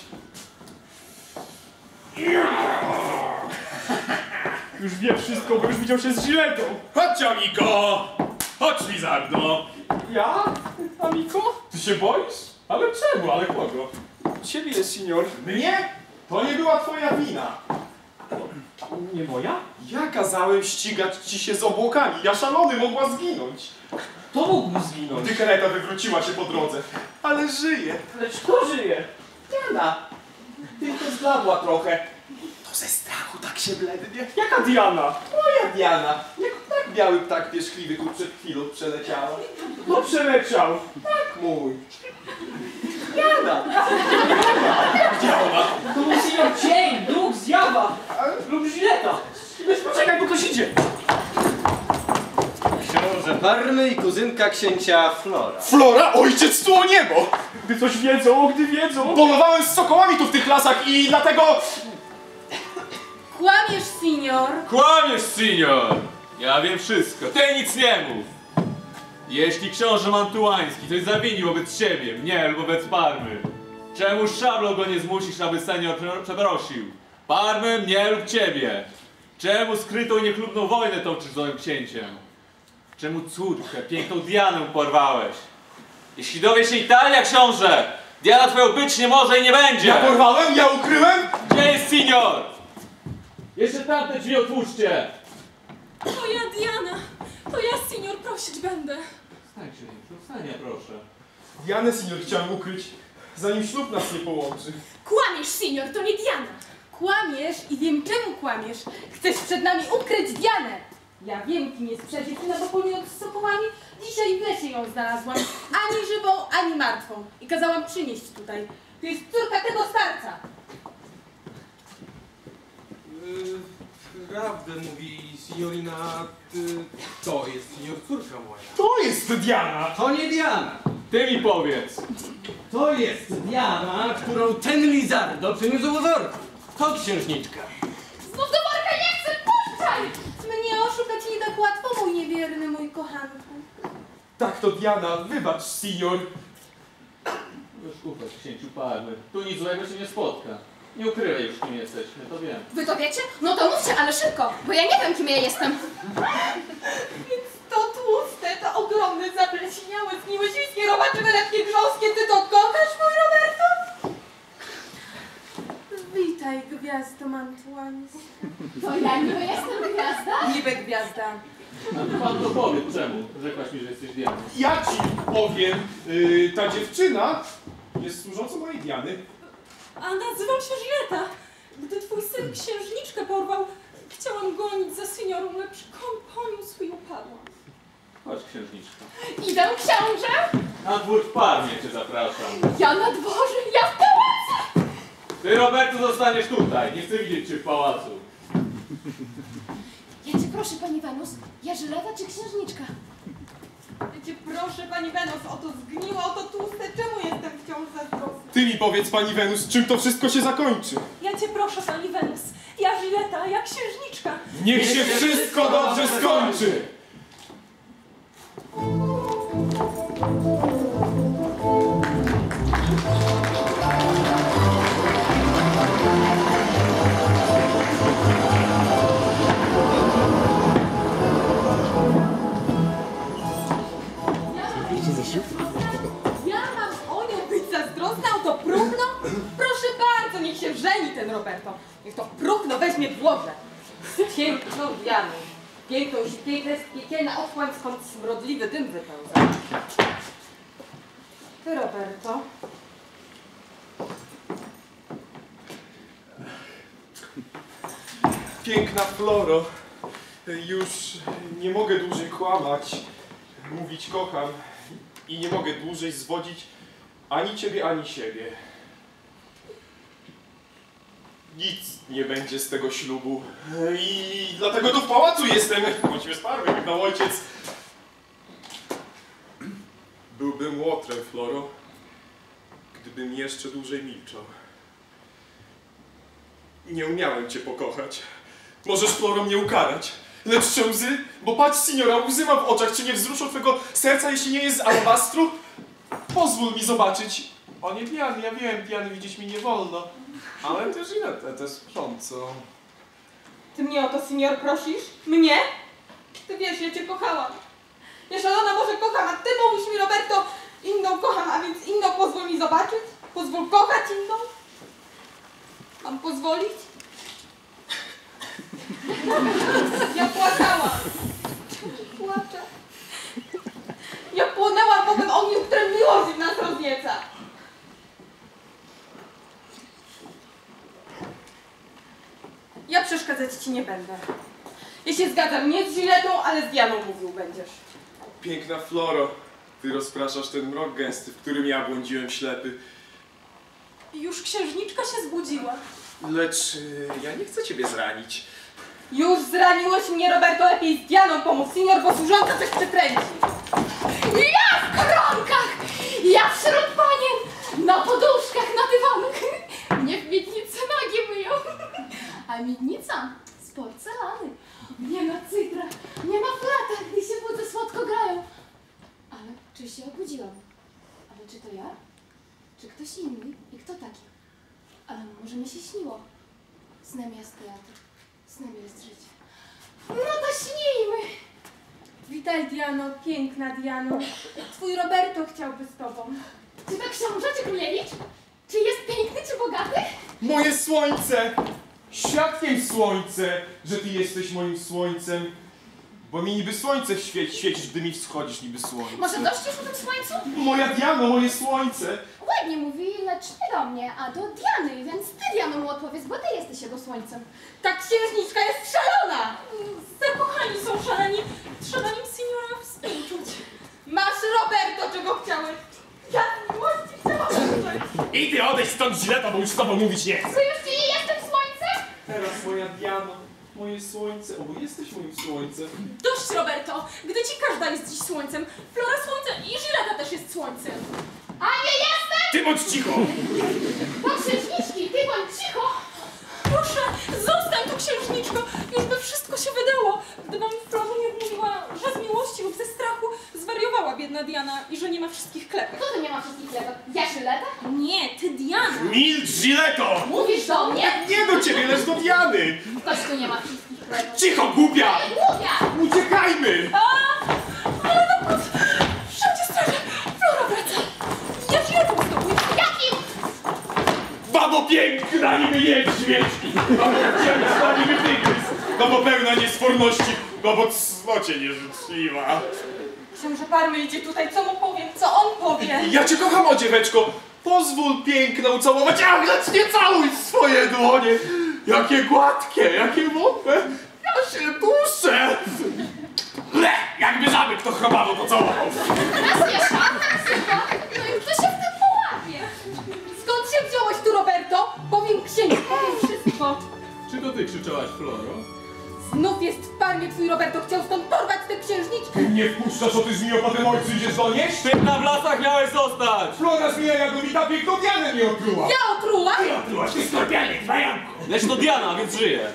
Speaker 1: Już wie wszystko, bo już widział się z Giletą. Chodź, Amiko! Chodź, Lizardo!
Speaker 9: Ja? Amiko?
Speaker 1: Ty się boisz? Ale czemu? Ale kogo?
Speaker 9: Ciebie, senior.
Speaker 1: Mnie? To nie była twoja wina.
Speaker 9: Nie moja?
Speaker 1: Ja kazałem ścigać ci się z obłokami. Ja szalony, mogła zginąć.
Speaker 10: To mógł zginąć.
Speaker 1: Gdy kareta wywróciła się po drodze. Ale żyje.
Speaker 10: Lecz kto żyje?
Speaker 1: Diana. Tylko zbladła trochę. To ze strachu tak się blednie.
Speaker 10: Jaka Diana?
Speaker 1: Moja Diana. Jak tak biały ptak pierzchliwy tu przed chwilą przeleciała.
Speaker 10: No przeleciał.
Speaker 1: Tak mój. Diana. Gdzie ona?
Speaker 10: To był senior cień, duch, zjawa lub żileta. Lecz poczekaj, bo ktoś idzie.
Speaker 11: Książę Parmy i kuzynka księcia Flora.
Speaker 1: Flora, ojciec tu o niebo!
Speaker 10: Gdy coś wiedzą, gdy wiedzą.
Speaker 1: Polowałem z sokołami tu w tych lasach i dlatego...
Speaker 3: Kłamiesz, senior.
Speaker 4: Kłamiesz, senior! Ja wiem wszystko, ty nic nie mów! Jeśli książę mantuański coś zawinił wobec ciebie, mnie lub wobec Parmy, czemu szablą go nie zmusisz, aby senior przeprosił? Parmy, mnie lub ciebie? Czemu skrytą i niechlubną wojnę toczysz z moim księciem? Czemu córkę, piękną Dianę porwałeś? Jeśli dowie się Italia, książę, Diana twoją być nie może i nie będzie!
Speaker 1: Ja porwałem? Ja ukryłem?
Speaker 4: Gdzie jest senior? Jeszcze tamte drzwi otwórzcie!
Speaker 7: To ja, Diana. To ja, senior, prosić będę.
Speaker 4: Wstań, księciu, wstań, ja proszę.
Speaker 1: Dianę, senior, chciałem ukryć, zanim ślub nas nie połączy.
Speaker 3: Kłamiesz, senior, to nie Diana. Kłamiesz i wiem czemu kłamiesz. Chcesz przed nami ukryć Dianę. Ja wiem, kim jest przecież na pokoju z sokołami. Dzisiaj w lesie ją znalazłam. Ani żywą, ani martwą. I kazałam przynieść tutaj. To jest córka tego starca.
Speaker 9: Yy, prawdę mówi signorina. Yy, to jest senior córka moja.
Speaker 1: To jest Diana!
Speaker 11: To nie Diana.
Speaker 4: Ty mi powiedz!
Speaker 11: To jest Diana, którą ten Lizardo przyniósł do worku. To księżniczka.
Speaker 3: Znów do worka nie chcę, puszczaj! Mnie oszukać nie tak łatwo, mój niewierny, mój kochanku.
Speaker 1: Tak, to Diana, wybacz, senior.
Speaker 4: Już ufać, księciu Parmy. Tu nic złego się nie spotka. Nie ukrywaj już, kim jesteśmy, to wiem.
Speaker 3: Wy to wiecie? No to mówcie, ale szybko, bo ja nie wiem, kim ja jestem. Więc to tłuste, to ogromne, zapleśniałe, zgniłe, świńskie, robaczywe, lepkie, grząskie, ty to kochasz, mój Roberto? Witaj, gwiazdo mantuańska.
Speaker 6: To ja niby jestem gwiazda?
Speaker 3: Niby gwiazda.
Speaker 4: A pan to powie, czemu? Rzekłaś mi, że jesteś Dianą.
Speaker 1: Ja ci powiem, yy, ta dziewczyna jest służącą mojej Diany.
Speaker 7: A nazywam się Żileta. Gdy twój syn księżniczkę porwał, chciałam gonić za seniorą, lecz koń poniósł i upadłam.
Speaker 4: Chodź, księżniczka.
Speaker 3: Idę, książę.
Speaker 4: Na dwór w Parmie cię zapraszam.
Speaker 3: Ja na dworze, ja w pałacu.
Speaker 4: Ty, Roberto, zostaniesz tutaj. Nie chcę widzieć cię w pałacu.
Speaker 6: Ja cię proszę, pani Wenus, ja Żyleta czy księżniczka?
Speaker 3: Ja cię proszę, pani Wenus, o to zgniłe, o to tłuste, czemu jestem wciąż zazdrosna?
Speaker 1: Ty mi powiedz, pani Wenus, czym to wszystko się zakończy?
Speaker 3: Ja
Speaker 7: cię proszę, pani Wenus. Ja Żileta, ja księżniczka.
Speaker 1: Niech się wszystko dobrze skończy!
Speaker 3: Ja mam o nią być zazdrosna o to próchno? Proszę bardzo, niech się żeni ten Roberto. Niech to próchno weźmie w łoże. Z piękną Dianą. Piękną i piękna jest piekielna otchłań, skąd smrodliwy dym wypełza. Ty, Roberto.
Speaker 1: Piękna Floro, już nie mogę dłużej kłamać, mówić kocham i nie mogę dłużej zwodzić ani ciebie, ani siebie. Nic nie będzie z tego ślubu i dlatego tu w pałacu jestem, bądźmy sparły, jak na ojciec. Byłbym łotrem, Floro, gdybym jeszcze dłużej milczał. Nie umiałem cię pokochać. Możesz, Floro, mnie ukarać. Lecz czy łzy? Bo patrz, signora, łzy mam w oczach. Czy nie wzruszą twego serca, jeśli nie jest z alabastru? Pozwól mi zobaczyć. O nie, Diany, ja wiem, Diany widzieć mi nie wolno. Ale też ile te sprzącą.
Speaker 3: Ty mnie o to, senior, prosisz? Mnie? Ty wiesz, ja cię kochałam. Ja szalona może kocham, a ty mówisz mi, Roberto, inną kocham, a więc inną pozwól mi zobaczyć? Pozwól kochać inną? Mam pozwolić? Ja płakałam. Płaczę. Ja płonęłam w owym ogniu, które miłość nas roznieca. Ja przeszkadzać ci nie będę. Ja się zgadzam, nie z Żyletą, ale z Dianą mówił będziesz.
Speaker 1: Piękna Floro, ty rozpraszasz ten mrok gęsty, w którym ja błądziłem ślepy.
Speaker 7: Już księżniczka się zbudziła.
Speaker 1: Lecz y, ja nie chcę ciebie zranić.
Speaker 3: Już zraniłeś mnie, Roberto, lepiej z Dianą pomów, senior, bo służąca coś przekręci.
Speaker 6: Ja w koronkach! Ja wśród panien! Na poduszkach, na dywanach! Mnie w miednicy nogi myją! A miednica z porcelany. Nie ma cytra, nie ma flata, gdy się budzę słodko grają. Ale czy się obudziłam? Ale czy to ja? Czy ktoś inny? I kto taki? Ale może mi się śniło. Snem jest teatr, snem jest życie. No to śnijmy!
Speaker 3: Witaj, Diano, piękna Diano. Twój Roberto chciałby z tobą.
Speaker 6: Czy to książę, czy królewicz? Czy jest piękny, czy bogaty?
Speaker 1: Moje słońce! Świadkiem słońce, że ty jesteś moim słońcem. Bo mi niby słońce świeci, świecisz, gdy mi wschodzisz niby słońce.
Speaker 6: Może dość już o tym słońcu?
Speaker 1: Moja Diano, moje słońce!
Speaker 6: Ładnie mówi, lecz nie do mnie, a do Diany, więc ty, Diano, mu odpowiedz, bo ty jesteś jego słońcem.
Speaker 3: Ta księżniczka jest szalona!
Speaker 7: Zakochani są szaleni. Trzeba im seniora współczuć.
Speaker 3: Masz, Roberto, czego chciałeś. Ja z miłości chciałam.
Speaker 1: I ty odejdź stąd, Żileta, bo już z tobą mówić nie chcę.
Speaker 6: Czy już ci nie jestem słońcem?
Speaker 1: Teraz moja Diano, moje słońce, o, bo jesteś moim słońcem.
Speaker 7: Dość, Roberto, gdy ci każda jest dziś słońcem. Flora słońcem i Żileta też jest słońcem.
Speaker 6: A nie jestem!
Speaker 1: Ty bądź cicho!
Speaker 6: Do księżniczki, ty bądź cicho!
Speaker 7: Proszę, zostań tu, księżniczko, już by wszystko się wydało. Gdybym Flora nie mówiła, że z miłości lub ze strachu zwariowała biedna Diana i że nie ma wszystkich klepek.
Speaker 6: Kto tu nie ma wszystkich klepek? Ja Żyleta?
Speaker 7: Nie, ty Diana.
Speaker 1: Milcz, Żyleto!
Speaker 6: Mówisz do mnie?
Speaker 1: Nie do ciebie, lecz do Diany!
Speaker 6: Ktoś tu nie ma wszystkich klepek.
Speaker 1: Cicho, głupia!
Speaker 6: Ej, głupia!
Speaker 1: Uciekajmy!
Speaker 7: Ale to kot! Wszędzie straże! Flora wraca! Ja Żyletą z tobą!
Speaker 6: Jakim?
Speaker 1: Babo piękna, niby niedźwiedź! Babo ciemna, niby tygrys! Babo pełna niesforności! Babo cnocie nieżyczliwa!
Speaker 3: Książę Parmy idzie tutaj, co mu powiem, co on powie?
Speaker 1: Ja cię kocham, o dzieweczko! Pozwól piękna ucałować, ach, lecz nie całuj swoje dłonie! Jakie gładkie, jakie mokre! Ja się duszę! Le, jakby zamek to chrobawo pocałował!
Speaker 6: Raz nie szan, raz sypa. No i kto się w tym połapie?
Speaker 3: Skąd się wziąłeś tu, Roberto? Powiem księciu, powiem wszystko.
Speaker 4: Czy to ty krzyczałaś, Floro?
Speaker 3: Znów jest w Parmie twój Roberto, chciał stąd porwać tę księżniczkę.
Speaker 1: Nie wpuszczasz o ty zmijo po tym ojcu, idziesz donieść?
Speaker 4: Ty na wlasach miałeś zostać!
Speaker 1: Flora zmija jadowita piękną Dianę mnie otruła!
Speaker 3: Ja otrułam otruła?
Speaker 10: Ty otrułaś, ty skorpianek, wajanku!
Speaker 4: Lecz to Diana, więc żyje.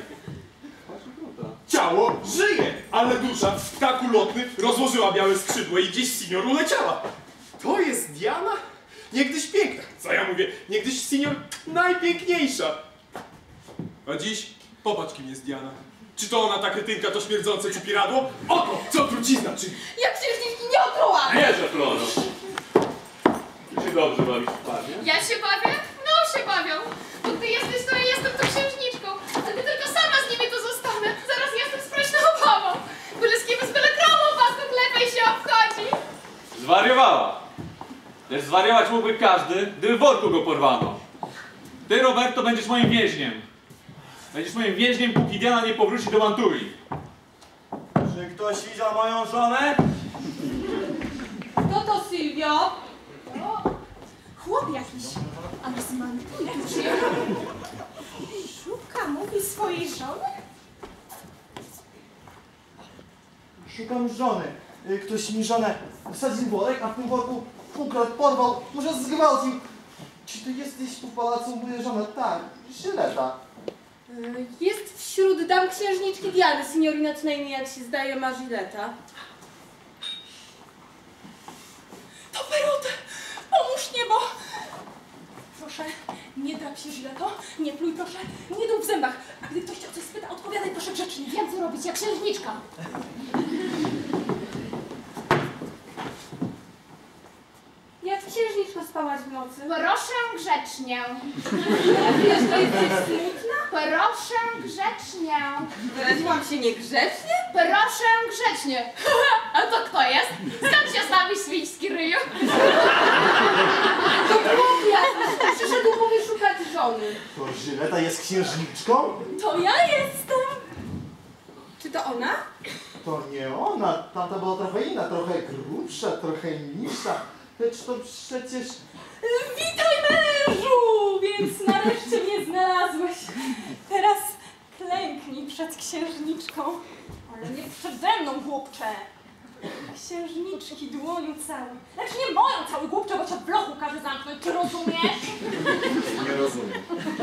Speaker 1: Ciało żyje, ale dusza w ptaku lotny rozłożyła białe skrzydła i gdzieś senior uleciała. To jest Diana? Niegdyś piękna. Co ja mówię? Niegdyś senior najpiękniejsza. A dziś popatrz, kim jest Diana. Czy to ona ta kretynka, to śmierdzące ciupiradło? Oto, co trucizna czyni.
Speaker 3: Jak księżniczki nie otruła!
Speaker 4: Wierzę, Floro. Ty się dobrze bawisz w parze?
Speaker 6: Ja się bawię? No się bawią. Bo ty jesteś, to ja jestem tą księżniczką. A gdy tylko sama z nimi to zostanę, zaraz jestem sprośną obawą. Byle z kim z byle krową pasek lepiej się obchodzi.
Speaker 4: Zwariowała. Lecz zwariować mógłby każdy, gdyby w worku go porwano. Ty, Roberto, będziesz moim więźniem. Będziesz moim więźniem, póki Diana nie powróci do Manturii.
Speaker 5: Czy ktoś widział moją żonę?
Speaker 3: Kto to, Sylwio?
Speaker 7: O, chłop jakiś, ale z Manturii przyjechał. Szuka, mówi swojej żony?
Speaker 5: Szukam żony. Y, Ktoś mi żonę wsadził w worek, a w tym worku ukradł, porwał, może zgwałcił. Czy ty jesteś tu w pałacu, moja żona? Tak, Żyleta.
Speaker 3: Y, Jest wśród dam księżniczki Diany, signorina co najmniej, jak się zdaje, ma Żyleta.
Speaker 7: To Perotę! Pomóż niebo! Proszę, nie drap się źle to, nie pluj proszę, nie dób w zębach. A gdy ktoś cię o coś spyta, odpowiadaj proszę grzecznie.
Speaker 6: Wiem co robić, jak księżniczka.
Speaker 3: Jak księżniczka spałaś w nocy?
Speaker 6: Proszę grzecznie.
Speaker 3: Wiesz, to jesteś smutna?
Speaker 6: Proszę grzecznie.
Speaker 3: Wyraziłam się niegrzecznie?
Speaker 6: Proszę grzecznie. A to kto jest? Skąd się z nami świński ryju?
Speaker 3: To chłopia! Przyszedł mówi szukać żony.
Speaker 5: To Żyleta jest księżniczką?
Speaker 7: To ja jestem!
Speaker 3: Czy to ona?
Speaker 5: To nie ona, tamta była trochę inna, trochę grubsza, trochę niższa. Lecz to przecież...
Speaker 7: Witaj mężu! Więc nareszcie mnie znalazłeś. Teraz klęknij przed księżniczką. Ale nie przede mną, głupcze. Księżniczki dłoniu cały. Lecz nie moją cały, głupcze, bo cię w blochu każe zamknąć. Czy rozumiesz?
Speaker 5: Nie rozumiem.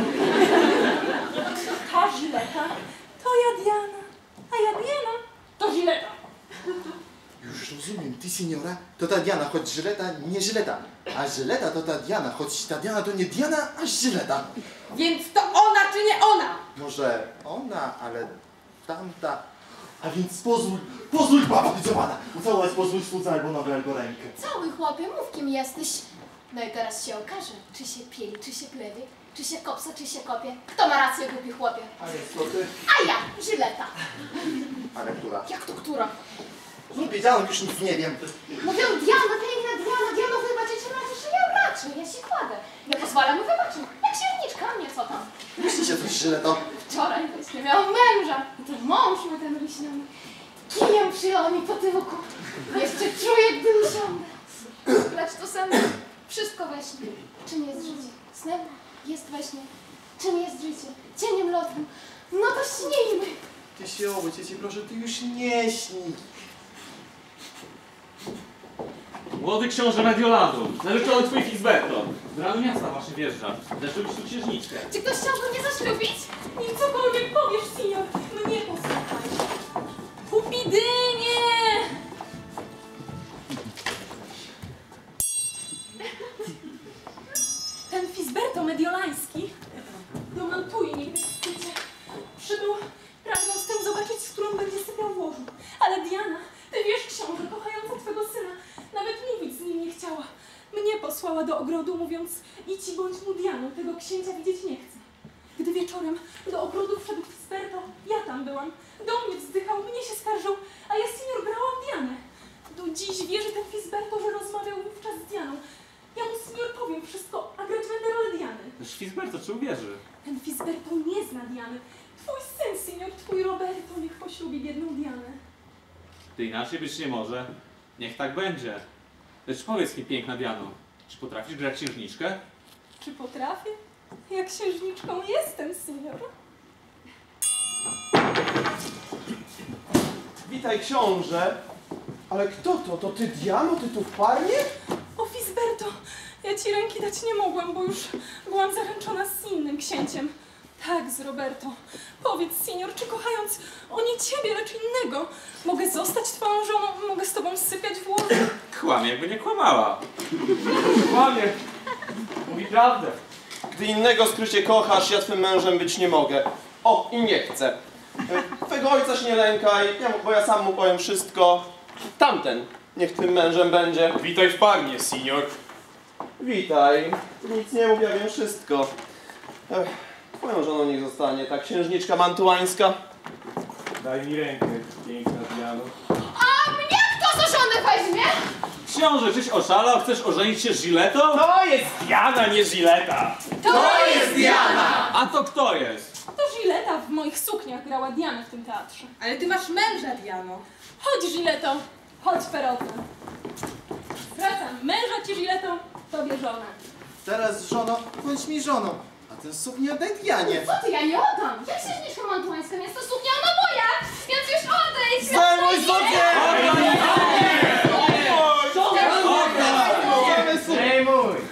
Speaker 7: Ta Żyleta to ja Diana, a ja Diana to Żyleta.
Speaker 5: Już rozumiem, ty, seniora, to ta Diana, choć Żyleta nie Żyleta. A Żyleta to ta Diana, choć ta Diana to nie Diana, a Żyleta.
Speaker 3: Więc to ona czy nie ona?
Speaker 5: Może ona, ale tamta... A więc pozwól, pozwól, baba wycofana! Ucałować pozwól słudza albo nogę, albo rękę.
Speaker 6: Cały chłopie, mów kim jesteś. No i teraz się okaże, czy się pieli, czy się plewie, czy się kopsa, czy się kopie. Kto ma rację, głupi chłopie?
Speaker 5: A jest to ty.
Speaker 6: A ja, Żyleta.
Speaker 5: Ale która?
Speaker 6: Jak to która?
Speaker 5: Znów wiedziałem, już nic nie wiem.
Speaker 6: Mówią Diana, piękna Diana, Diano, wybaczyć raczej, że ja raczej, ja się kładę. Nie pozwalam mu wybaczyć. Jak księżniczka, a mnie co tam?
Speaker 5: Myślicie coś, Żyleto?
Speaker 6: Wczoraj właśnie miałam męża. I ten mąż mój ten liśniony. Kijem przyjęła mi po tyłku. Jeszcze czuję, gdy usiądę. Lecz to sen, wszystko we śnie. Czym jest życie? Snem jest we śnie. Czym jest życie? Cieniem lotnym. No to śnijmy.
Speaker 5: Ty się obudź, ja cię proszę, ty już nie śnij.
Speaker 4: Młody książę Mediolanu, narzeczony twój Fizberto. Z ranu miasta właśnie wjeżdża. Też lubisz tu księżniczkę.
Speaker 6: Czy ktoś chciałby mnie zaślubić?
Speaker 7: Nim cokolwiek powiesz, senior, mnie posłuchaj. Kupidynie! Ten Fizberto Mediolański do Mantui niegdyś w szczycie przybył, pragnąc tę zobaczyć, z którą będzie sypiał w łożu. Ale Diana, ty wiesz, książę, kochająca twego syna, nawet mówić z nim nie chciała. Mnie posłała do ogrodu, mówiąc, idź i bądź mu Dianą, tego księcia widzieć nie chcę. Gdy wieczorem do ogrodu wszedł Fizberto, ja tam byłam, do mnie wzdychał, mnie się skarżył, a ja senior brałam Dianę. Do dziś wierzy ten Fizberto, że rozmawiał wówczas z Dianą. Ja mu senior powiem wszystko, a grać będę rolę Diany.
Speaker 4: Też Fizberto, czy uwierzy?
Speaker 7: Ten Fizberto nie zna Diany. Twój syn, senior, twój Roberto, niech poślubi biedną Dianę.
Speaker 4: Ty inaczej być nie może. Niech tak będzie. Lecz powiedz mi, piękna Diano, czy potrafisz grać księżniczkę?
Speaker 7: Czy potrafię? Ja księżniczką jestem, senior.
Speaker 8: Witaj, książę. Ale kto to? To ty, Diano? Ty tu w parnie?
Speaker 7: O, Fizberto, Ja ci ręki dać nie mogłam, bo już byłam zaręczona z innym księciem. Tak, z Roberto. Powiedz, senior, czy kochając o nie ciebie, lecz innego, mogę zostać twoją żoną, mogę z tobą sypiać w łożu?
Speaker 4: Kłamie, jakby nie kłamała.
Speaker 10: Kłamie. Mówi prawdę.
Speaker 8: Gdy innego skrycie kochasz, ja twym mężem być nie mogę. O, i nie chcę. Twego ojca się nie lękaj, ja, bo ja sam mu powiem wszystko. Tamten niech twym mężem będzie.
Speaker 4: Witaj w parnie, senior.
Speaker 8: Witaj. Nic nie mów, ja wiem wszystko. Ech, twoją żoną niech zostanie ta księżniczka mantuańska.
Speaker 9: Daj mi rękę, piękna Diano.
Speaker 6: A mnie kto za żonę weźmie?
Speaker 4: Książę, czyś oszalał? Chcesz ożenić się z Giletą?
Speaker 10: To jest Diana, nie Żileta.
Speaker 6: To jest Diana!
Speaker 4: A to kto jest?
Speaker 7: To Żileta w moich sukniach grała Dianę w tym teatrze.
Speaker 3: Ale ty masz męża, Diano.
Speaker 7: Chodź, Żyleto, chodź, Perotę. Wracam, męża ci, Żyleto, tobie żonę.
Speaker 5: Teraz, żono, bądź mi żoną, a ten suknię oddaj Dianie.
Speaker 6: Co ty, ja nie oddam! Jak księżniczka mantuańska, jest to suknia ona moja! Więc już odejdź!
Speaker 5: Zdejmuj suknię!
Speaker 11: Zdejmuj!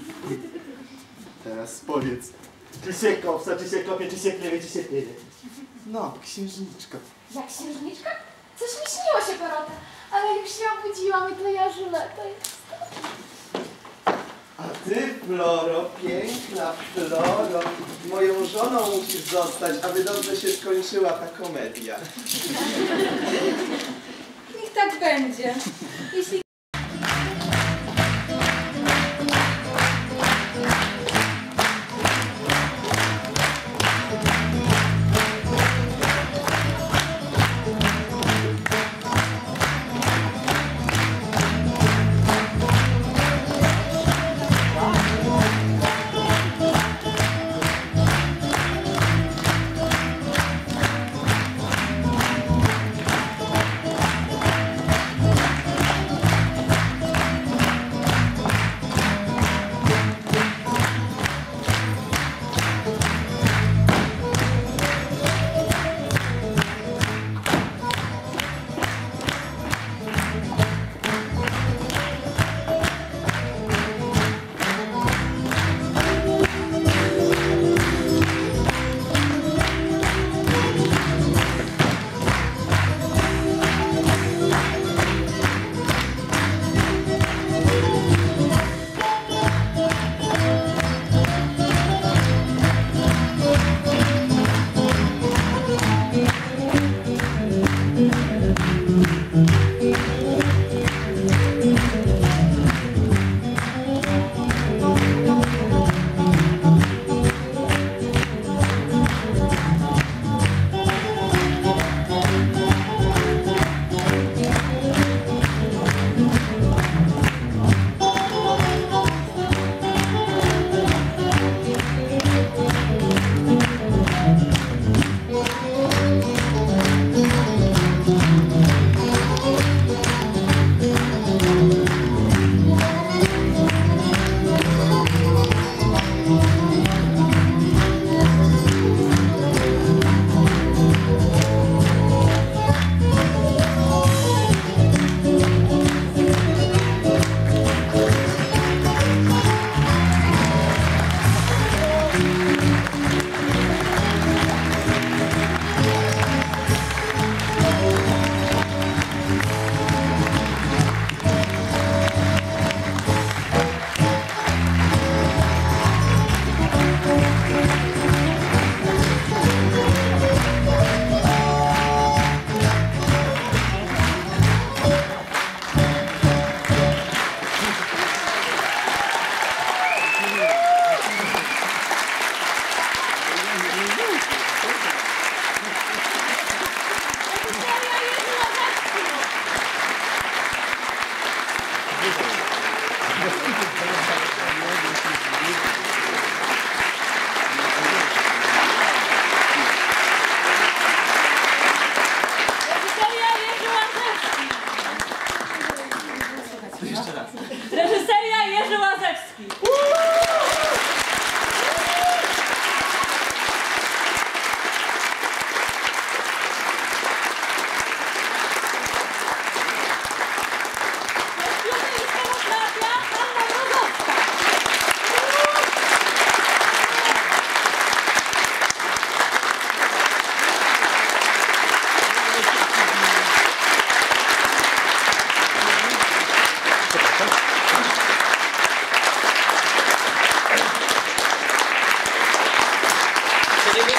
Speaker 5: Teraz powiedz, czy się kopsa, czy się kopie, czy się klewie, czy się pieje. No, księżniczko.
Speaker 6: Jak księżniczka? Coś mi śniło się, Perota, ale już się obudziłam i to ja Żyleta jest.
Speaker 5: A ty, Floro, piękna Floro, moją żoną musisz zostać, aby dobrze się skończyła ta komedia.
Speaker 3: Niech tak będzie. Jeśli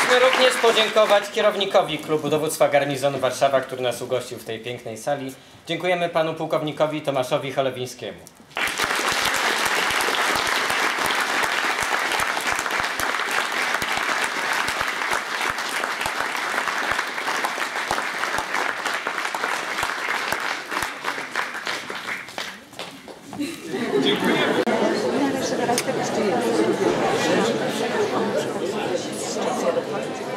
Speaker 12: Chcielibyśmy również podziękować kierownikowi klubu dowództwa garnizonu Warszawa, który nas ugościł w tej pięknej sali. Dziękujemy panu pułkownikowi Tomaszowi Cholewińskiemu.
Speaker 1: Dziękujemy.